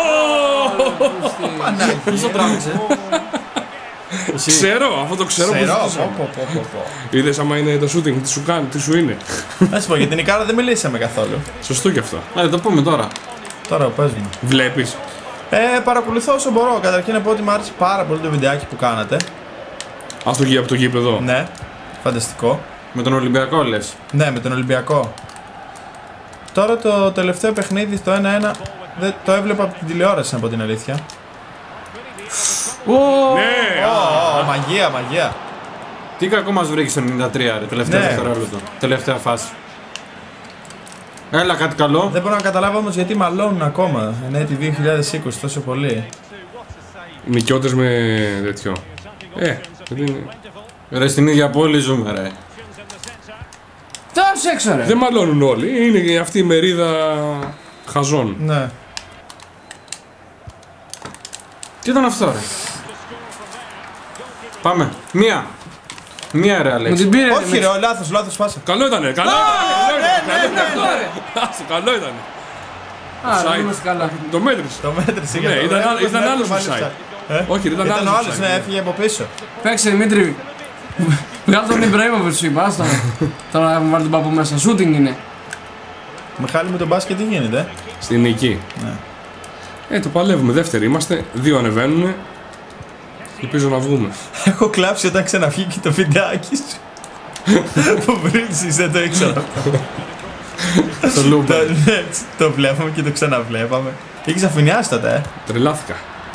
Ποιος το τράβηξε? Ξέρω, αυτό το ξέρω πως ζητούσαμε. Είδες άμα είναι το shooting, τι σου κάνει, τι σου είναι. Να σου πω, για την Ικάρα δεν μιλήσαμε καθόλου. Σωστό και αυτό. Το πούμε τώρα. Τώρα που παίζουμε. Βλέπεις. Παρακολουθώ όσο μπορώ. Καταρχήν να πω ότι μου άρεσε πάρα πολύ το βιντεάκι που κάνατε. Ας το γύρω από το γήπεδο. Ναι, φανταστικό. Με τον Ολυμπιακό λες. Ναι, με τον Ολυμπιακό. Τώρα το τελευταίο παιχνίδι, το 1-1, δεν το έβλεπα από την τηλεόραση, να πω την αλήθεια. Ναι, Μαγεία. Τι κακό μας βρήκε στο 93 ρε, τελευταίο Ναι. δευτερόλεπτο. Τελευταία φάση. Έλα κάτι καλό. Δεν μπορώ να καταλάβω όμως γιατί μαλώνουν ακόμα. Είναι έτη 2020 τόσο πολύ. νοικιώτες με τέτοιο. Δεν είναι. Ρε στην ίδια πόλη ζούμε ρε. Τάψε έξω ρε. Δεν μαλώνουν όλοι. Είναι αυτή η μερίδα χαζών. Ναι. Τι ήταν αυτό ρε. Πάμε. Μία ρε Μου Αλέξη. την πήρε. Όχι ρε, λάθος πάσα. Καλό ήτανε, καλό ήτανε. Α, Offside. δεν είμαστε καλά. Το μέτρησε. Το μέτρησε Ναι, ήταν άλλος offside. Όχι, δεν ήταν Ήταν ο άλλος άλλος, ναι, offside. έφυγε από πίσω. Παίξε Δημήτρη. Βγάλω τον Ιμπραήμοβιτ σου είπα, άστα. Τώρα έχουμε βάλει τον παππού μέσα. Σούτινγκ είναι. Μιχάλη με τον μπάσκετ τι γίνεται. Στην νική. Ναι. Το παλεύουμε. Δεύτεροι είμαστε. 2 ανεβαίνουν. Ελπίζω να βγούμε. Έχω κλάψει όταν ξαναφύγει το βιντεάκι σου. Που βρίσκεις, δεν το ήξερα. Το Λούμπα. Το βλέπαμε και το ξαναβλέπαμε. Έχεις αφηνιάσει τότε, Τρελάθηκα.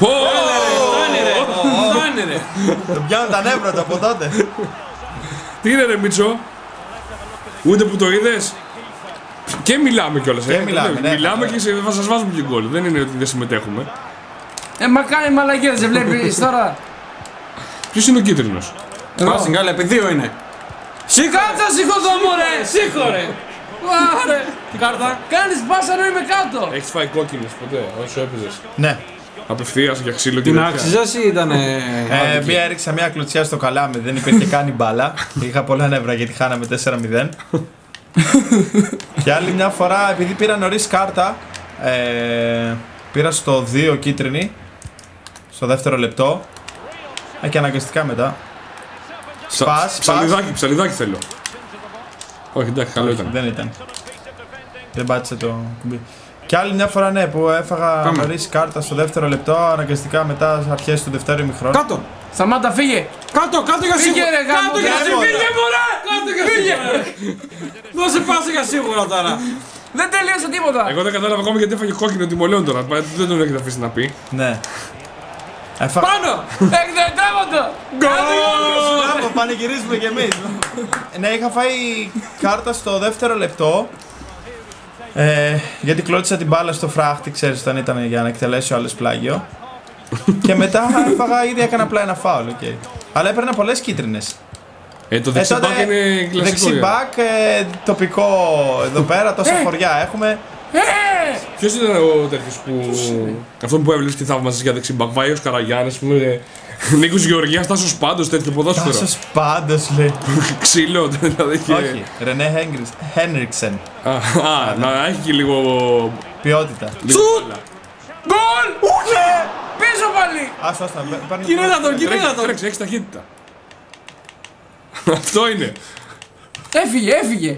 Φτάνει ρε. Το πιάνουν τα νεύρα του από τότε. Τι είναι ρε Μίτσο. Ούτε που το είδες. Και μιλάμε κιόλας. Και μιλάμε, ναι. Μιλάμε και θα σας βάζουμε και γκολ. Δεν είναι ότι δεν συμμετέχουμε. Μα κάνει μαλακές, δεν βλέπεις τώρα. Ποιος είναι ο κίτρινος. Πάσιν καλά, επί 2 είναι. Κάτσα σηκωθώ μωρέ, σήκω ρε. Άρε. Κάρτα. Κάνεις πάσα να είμαι κάτω. Έχεις φάει κόκκινες ποτέ όσο έπαιζες. Ναι. Απευθείας για ξύλο και Την τέτοια. άξιζες ή ήταν. Μία έριξα μια κλωτσιά στο καλάμι, δεν υπήρχε καν η μπάλα. Είχα πολλά νεύρα γιατί χάναμε 4-0. Και άλλη μια φορά, επειδή πήρα νωρίς κάρτα, πήρα στο 2 κίτρινη, στο δεύτερο λεπτό. Και αναγκαστικά μετά. Σπας. Ψαλιδάκι θέλω. Όχι, εντάξει, καλό ήταν. Δεν ήταν. Δεν πάτησε το κουμπί. Και άλλη μια φορά ναι, που έφαγα νωρίς κάρτα στο δεύτερο λεπτό, αναγκαστικά μετά στις αρχές του δευτέρου ημιχρόνου. Κάτω! Σταμάτα, φύγε. Κάτω για Φύγε σίγουρα! ρε γάμο. Κάτω για Κάτω, σίγουρα! Φύγε μωρέ. Κάτω για σίγουρα! Δώσε πάσα για σίγουρα τώρα! Δεν τελείωσε τίποτα. Εγώ δεν κατάλαβα ακόμα γιατί έφαγε κόκκινο τιμολέον τώρα. Δεν τον έχετε αφήσει να πει. Ναι. Πάνω! Εκδετράβοντο. Μπράβο, πανηγυρίζουμε κι εμείς. Ναι, είχα φάει κάρτα στο δεύτερο λεπτό. Γιατί κλώτησα την μπάλα στο φράχτη, ξέρεις, όταν ήταν για να εκτελέσει ο άλλος πλάγιο. Και μετά έφαγα, ήδη έκανα απλά ένα φάουλ, okay. Αλλά έπαιρνα πολλές κίτρινες. Το δεξιμπάκ είναι κλασικό. Δεξιμπάκ, τοπικό εδώ πέρα, τόσα χωριά έχουμε. Ποιος ήταν ο τέτοιος που. Αυτό που έβλεπες και θαύμαζες για δεξιμπάκ. Βάιος Καραγιάννης, Νίκος Γεωργιάς, Τάσος Πάντος, τέτοιο ποδόσφαιρο. Τάσος Πάντος λέει. Ξύλο, δηλαδή. Όχι, Ρενέ Χένριξεν. Να έχει και λίγο. Ποιότητα. Γκολ. Πίσω πάλι. Άστα, Κυρία τον, κυρία τον! Τρέξει, έχεις ταχύτητα. Αυτό είναι. Έφυγε.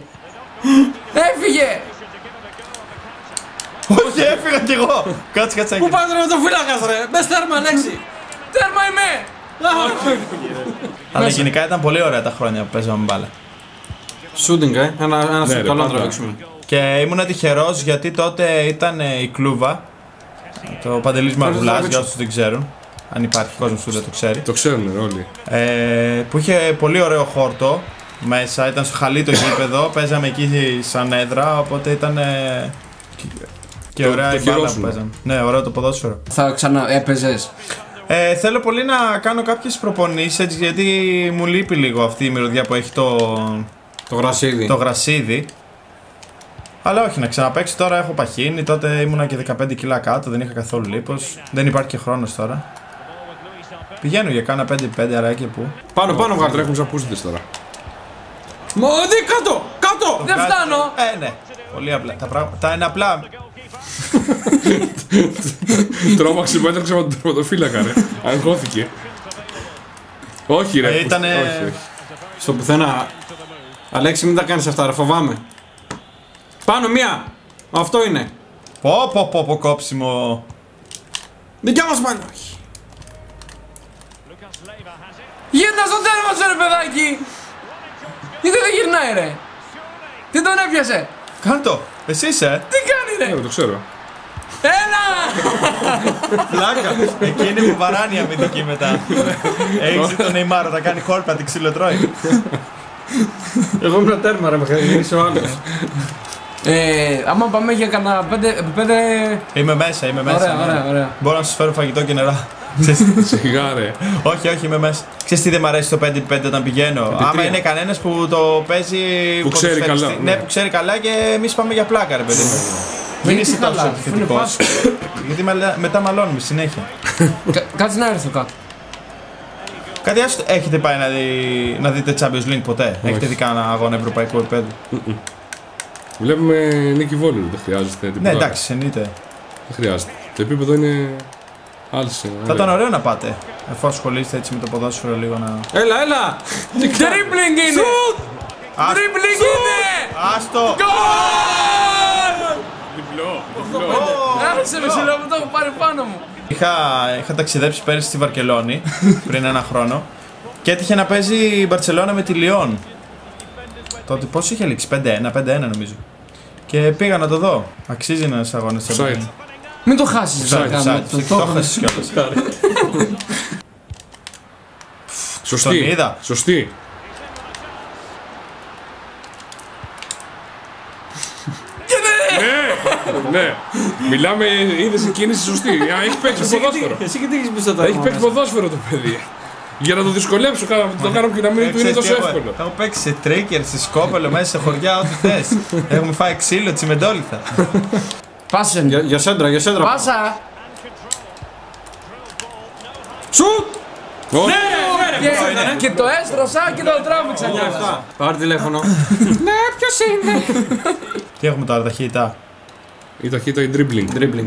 Όχι, έφυγα κι εγώ. Κάτσε. Πού πάτε με το φύλακας ρε! Μπες τέρμα Αλέξη! Τέρμα είμαι. Αλλά γενικά ήταν πολύ ωραία τα χρόνια που παίζαμε μπάλα. Σούντινγκ, ένα σου καλό να τραβήξουμε. Και ήμουν τυχερός γιατί τότε ήταν η Κλούβα. Το Παντελής Μαργουλάς, για όσους δεν ξέρουν. Αν υπάρχει κόσμος που δεν το ξέρει. Το ξέρουν όλοι. Που είχε πολύ ωραίο χόρτο μέσα, ήταν στο χαλί το γήπεδο, παίζαμε εκεί σαν έδρα, οπότε ήταν και ωραία η μπάλα που παίζαμε. Ναι, ωραίο το ποδόσφαιρο. Θα ξανά έπαιζες. Θέλω πολύ να κάνω κάποιες προπονήσεις γιατί μου λείπει λίγο αυτή η μυρωδιά που έχει το γρασίδι. Αλλά όχι, να ξαναπαίξω τώρα, έχω παχύνει, τότε ήμουνα και 15 κιλά κάτω, δεν είχα καθόλου λίπος. Δεν υπάρχει και χρόνος τώρα. Πηγαίνω για κάνα 5-5 αράκια που. Πάνω βγάλε. Τρέχουν σαν πούστητες τώρα. Μωδί κάτω! Δεν φτάνω. Ναι. Πολύ απλά. Τα είναι απλά. Τρόμαξε που έτρεξε από τον τερματοφύλακα, ρε. Αγχώθηκε. Όχι, ρε. Ήτανε. Όχι. Στο πουθενά. Αλέξη, μην τα κάνεις αυτά, ρε, φοβάμαι. Πάνω μία! Αυτό είναι. Πω, κόψιμο. Δικιά μας μάλλον. Γύρνα στο τέρμα σου ρε παιδάκι. Γιατί δεν γυρνάει ρε. Τι τον έπιασε. Κάντο, εσύ είσαι. Τι κάνει ρε. Το ξέρω. Έλα. Πλάκα. Εκείνη που βαράνει η αμυντική μετά. Έχεις τον Νεϊμάρο, θα κάνει χόρπα, την ξυλοτρώει. Εγώ ήμουν τέρμα ρε, με χαρακτηρίσει ο άλλος. Άμα πάμε για κανένα 5. Είμαι μέσα. Ωραία. Μπορώ να σας φέρω φαγητό και νερά. Σιγά, ρε. Όχι, είμαι μέσα. Ξέρεις τι δεν μ' αρέσει το 5x5 όταν πηγαίνω. Άμα είναι κανένας που το παίζει. Που ξέρει καλά. Ναι, που ξέρει καλά και εμείς πάμε για πλάκα, ρε παιδί μου. Μην είσαι τόσο επιθετικός. Γιατί μετά μαλώνουμε συνέχεια. Κάτσε να έρθω κάτω. Κάτι άλλο έχετε πάει να δείτε Champions League ποτέ? Έχετε δει κανένα αγώνα ευρωπαϊκού επίπεδου? Βλέπουμε νίκη Βόλου, δεν χρειάζεται. Ναι, εντάξει, εννοείται. Δεν χρειάζεται. Το επίπεδο είναι. Θα ήταν ωραίο να πάτε. Αφού ασχολείστε έτσι με το ποδόσφαιρο λίγο να... Έλα, έλα! Dribbling είναι! Dribbling είναι! Άστο! Γκολ! Διπλό. Άσε με σε λέω που το έχω πάρει πάνω μου. Είχα ταξιδέψει πέρυσι στη Βαρκελόνη πριν ένα χρόνο και έτυχε να παίζει η Μπαρτσελόνα με τη Λιόν. Τότε πόσο είχε λήξει, 5-1 νομίζω. Και πήγα να το δω. Αξίζει ένας αγώνας της Ευρώπης. Μην το χάσεις. Το χάσεις κιόλας. Σωστή. Σωστή. Ναι. Μιλάμε, είδες η κίνηση σωστή. Έχει παίξει ποδόσφαιρο. Εσύ και τι έχεις πει στο τέλος. Έχει παίξει ποδόσφαιρο το παιδί. Για να το δυσκολέψω, το κάνω και να μην του είναι τόσο εύκολο. Έχω παίξει σε τρίκερ, σε σκόπελο, μέσα σε χωριά, ό,τι θες. Έχουμε φάει ξύλο, τσιμεντόλιθα. Πάσε. Για σέντρα. Πάσα. Σουτ! Και το έστρωσα και το τράβηξα κιόλας. Πάρε τηλέφωνο. Ναι, ποιος είναι? Τι έχουμε τώρα, ταχύτητα. Η ταχύτητα, η dribbling.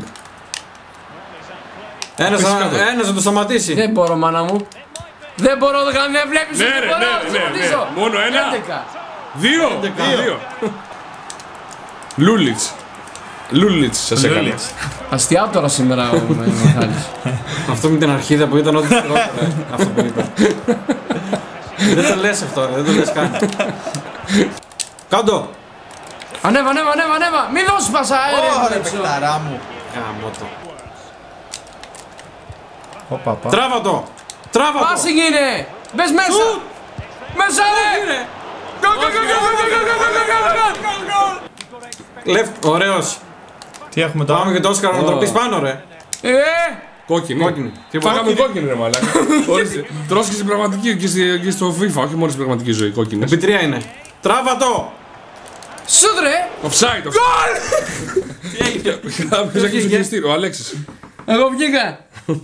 Ένας θα το σταματήσει. Δεν μπορώ, μάνα μου. Δεν μπορώ, δεν βλέπεις ότι μπορώ. Μόνο ένα. 11. 2. Λούλιτς σας έκανε. Αστιάτορα σήμερα ο Μιχάλης. Αυτό με την αρχίδα που ήταν ό,τι χειρότερο. Αυτό που είπα. Δεν το λες αυτό, δεν το λες καν. Κάτω! Ανέβα. Μην δώσεις πάσα αέρια. Ωραία, παιχταρά μου. Γάμο το. Οπα. Τράβα το! Πάση γίνε! Μπες μέσα! Μέσα ρε! Λεφτ, ωραίος. Τι έχουμε τώρα. Πάμε και το Όσκαρο να το πεις πάνω ρε. Κόκκινη. Φάγαμε κόκκινη ρε μαλάκα. Τρως και στην πραγματική και στο FIFA, όχι μόνο στην πραγματική ζωή κόκκινες. Επί 3 είναι. Τράβα το! Σούτ ρε! Offside. Γκολ! Τι έγινε? Κάποιος έχει στο χειριστήριο, ο Αλέξης. Εγώ βγήκα.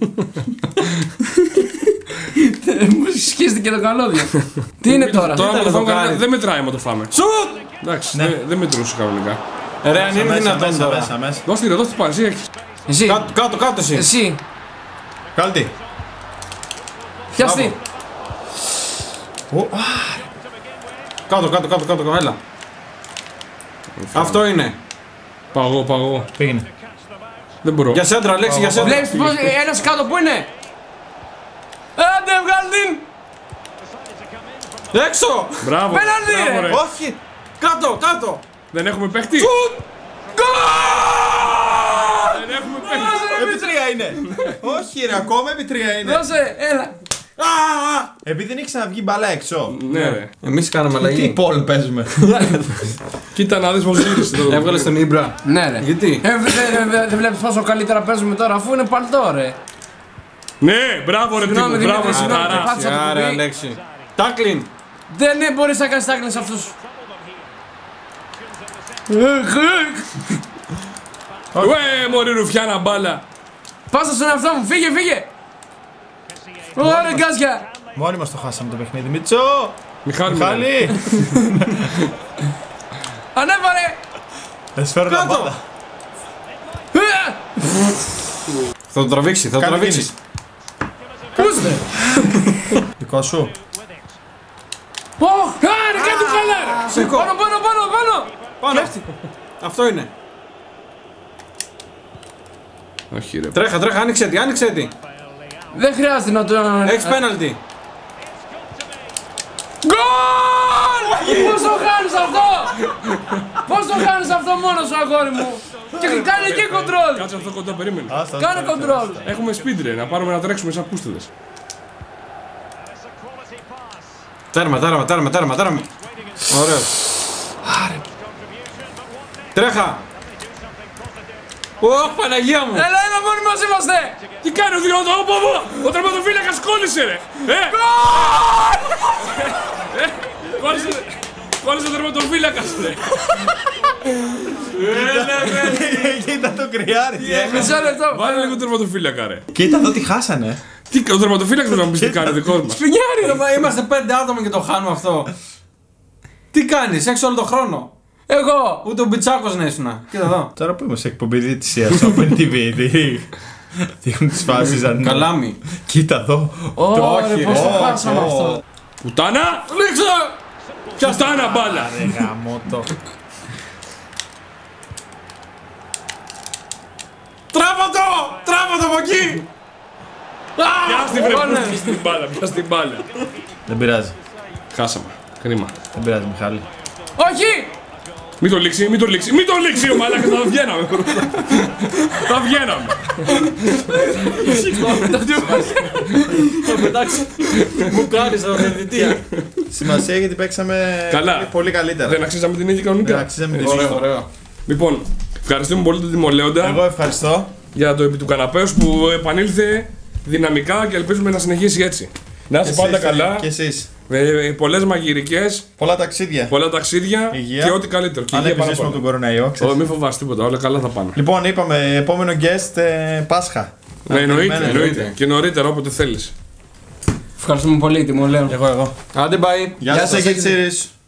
Μου σκίστηκε το καλώδιο. Τι είναι τώρα? Τώρα δεν μετράει άμα το φάμε. Σουτ! Εντάξει, δεν μετρούσε κανονικά. Ρε, αν είναι δυνατόν τώρα. Δώσ' τη πάλι, εσύ έχεις. Εσύ. Κάτω εσύ. Εσύ. Κάλτη. Πιάστη. Κάτω, έλα. Αυτό είναι. Παγώ. Πήγαινε. Δεν μπορώ. Για σέντρα, Αλέξη, για σέντρα. Βλέπεις πως ένας κάτω που είναι. Άντε βγάλ' την. Έξω! Μπράβο. Πέναλτι, ρε. Όχι. Κάτω! Δεν έχουμε παίχτη. Γκολ! Δεν έχουμε παίχτη. Επί 3 είναι. Όχι ρε, ακόμα επί 3 είναι. Δώσε, έλα. Επειδή δεν έχει ξαναβγεί μπαλά έξω. Ναι ρε. Εμείς κάναμε Τι αλλαγή. πόλ παίζουμε. Κοίτα να δεις πως γύρισε το. Έβγαλες τον Ήμπρα. Ναι ρε. Γιατί? Δεν βλέπεις πόσο καλύτερα παίζουμε τώρα αφού είναι παλτό ρε. Ναι, μπράβο ρε Συγγνώμη, τύπο, μπράβο Δημήτρη, συγγνώμη, Σιτάρα. πάτησα το Άρα, κουμπί. Αλέξη. Τάκλιν. Δεν μπορείς να κάνεις τάκλιν σε αυτούς. Ουε, μωρή ρουφιάνα μπάλα. Πάσα στον εαυτό μου, φύγε. Ωραία γκάζια. Μόνοι μας το χάσαμε το παιχνίδι. Μίτσο! Μιχάλη. Ανέβα ρε. Θα σφαίρω τα μπάλα. Θα το τραβήξει, Πούστε. Δικό σου. Άρε, κάτω καλά ρε. Σηκώ. Πάνω. Πάνω. Αυτό είναι. Όχι ρε. Τρέχα, άνοιξε τι. Δεν χρειάζεται να το... Έχεις πέναλτι. Γκολ! Πώς το κάνεις αυτό! Πώς το κάνεις αυτό μόνος σου αγόρι μου! Και κάνε και κοντρόλ! Κάτσε αυτό κοντά, περίμενε. Κάνε κοντρόλ! Έχουμε speed ρε, να πάρουμε να τρέξουμε σαν πούστεδες. Τέρμα. Ωραίος. Τρέχα. Ω, Παναγία μου. Έλα, μόνοι μας είμαστε! Τι κάνει ο τερματοφύλακας κόλλησε ρε. Κόλλησε ο τερματοφύλακας ρε. Κοίτα το κρυάρι. Μισό λεπτό! Βάλε λίγο τερματοφύλακα ρε. Κοίτα εδώ τι χάσανε. Ο τερματοφύλακας να μου πεις τι κάνει ο δικός μας. Σπινιάρι ρε, είμαστε 5 άτομα και το χάνουμε αυτό. Τι κάνεις, έξω όλο το χρόνο. Εγώ! Ούτε ο Μπιτσάκος να ήσουν. Κοίτα εδώ. Τώρα που είμαι σε εκπομπή διαιτησίας Open TV. Δείχνουν τις φάσεις αν. Καλάμι. Κοίτα εδώ. Όχι, πώς το χάσαμε αυτό. Πουτάνα! Λίξε! Πουτάνα μπάλα! Ρε γαμώτο. Τράβα το από εκεί! Πιάστη βρε πούστη στην μπάλα, πιάστη την μπάλα. Δεν πειράζει. Χάσαμε, κρίμα. Δεν πειράζει, Μιχάλη. Όχι! Μην το λήξει, μην το λήξει, μην το λήξει ο μαλάκας, θα βγαίναμε. Θα βγαίναμε. Θα πετάξει. Μου κάνεις αποδεδιτία. Σημασία γιατί παίξαμε Καλά. πολύ καλύτερα. Δεν αξίζαμε την ίδια Δεν κανονικά. αξίζαμε τη Ωραίο, ζωή. ωραίο. Λοιπόν, ευχαριστούμε πολύ τον Τιμολέοντα Εγώ ευχαριστώ. για το επί του καναπέως που επανήλθε δυναμικά και ελπίζουμε να συνεχίσει έτσι. Να είσαι πάντα καλά, Και εσείς. πολλές μαγειρικές, Πολλά ταξίδια. πολλά ταξίδια Υγεία. και ό,τι καλύτερο. Και Αν υγεία επιζήσουμε πάνω τον κοροναϊό, απ' όλα. ξέρεις. Μην φοβάσαι τίποτα, όλα καλά θα πάνε. Λοιπόν, είπαμε επόμενο guest Πάσχα. Ναι, εννοείται, περιμένετε. εννοείται. Και νωρίτερα όποτε θέλεις. Ευχαριστούμε πολύ, Τιμολέο. Εγώ. Άντε, bye. Γεια σας, Κιτσίρις.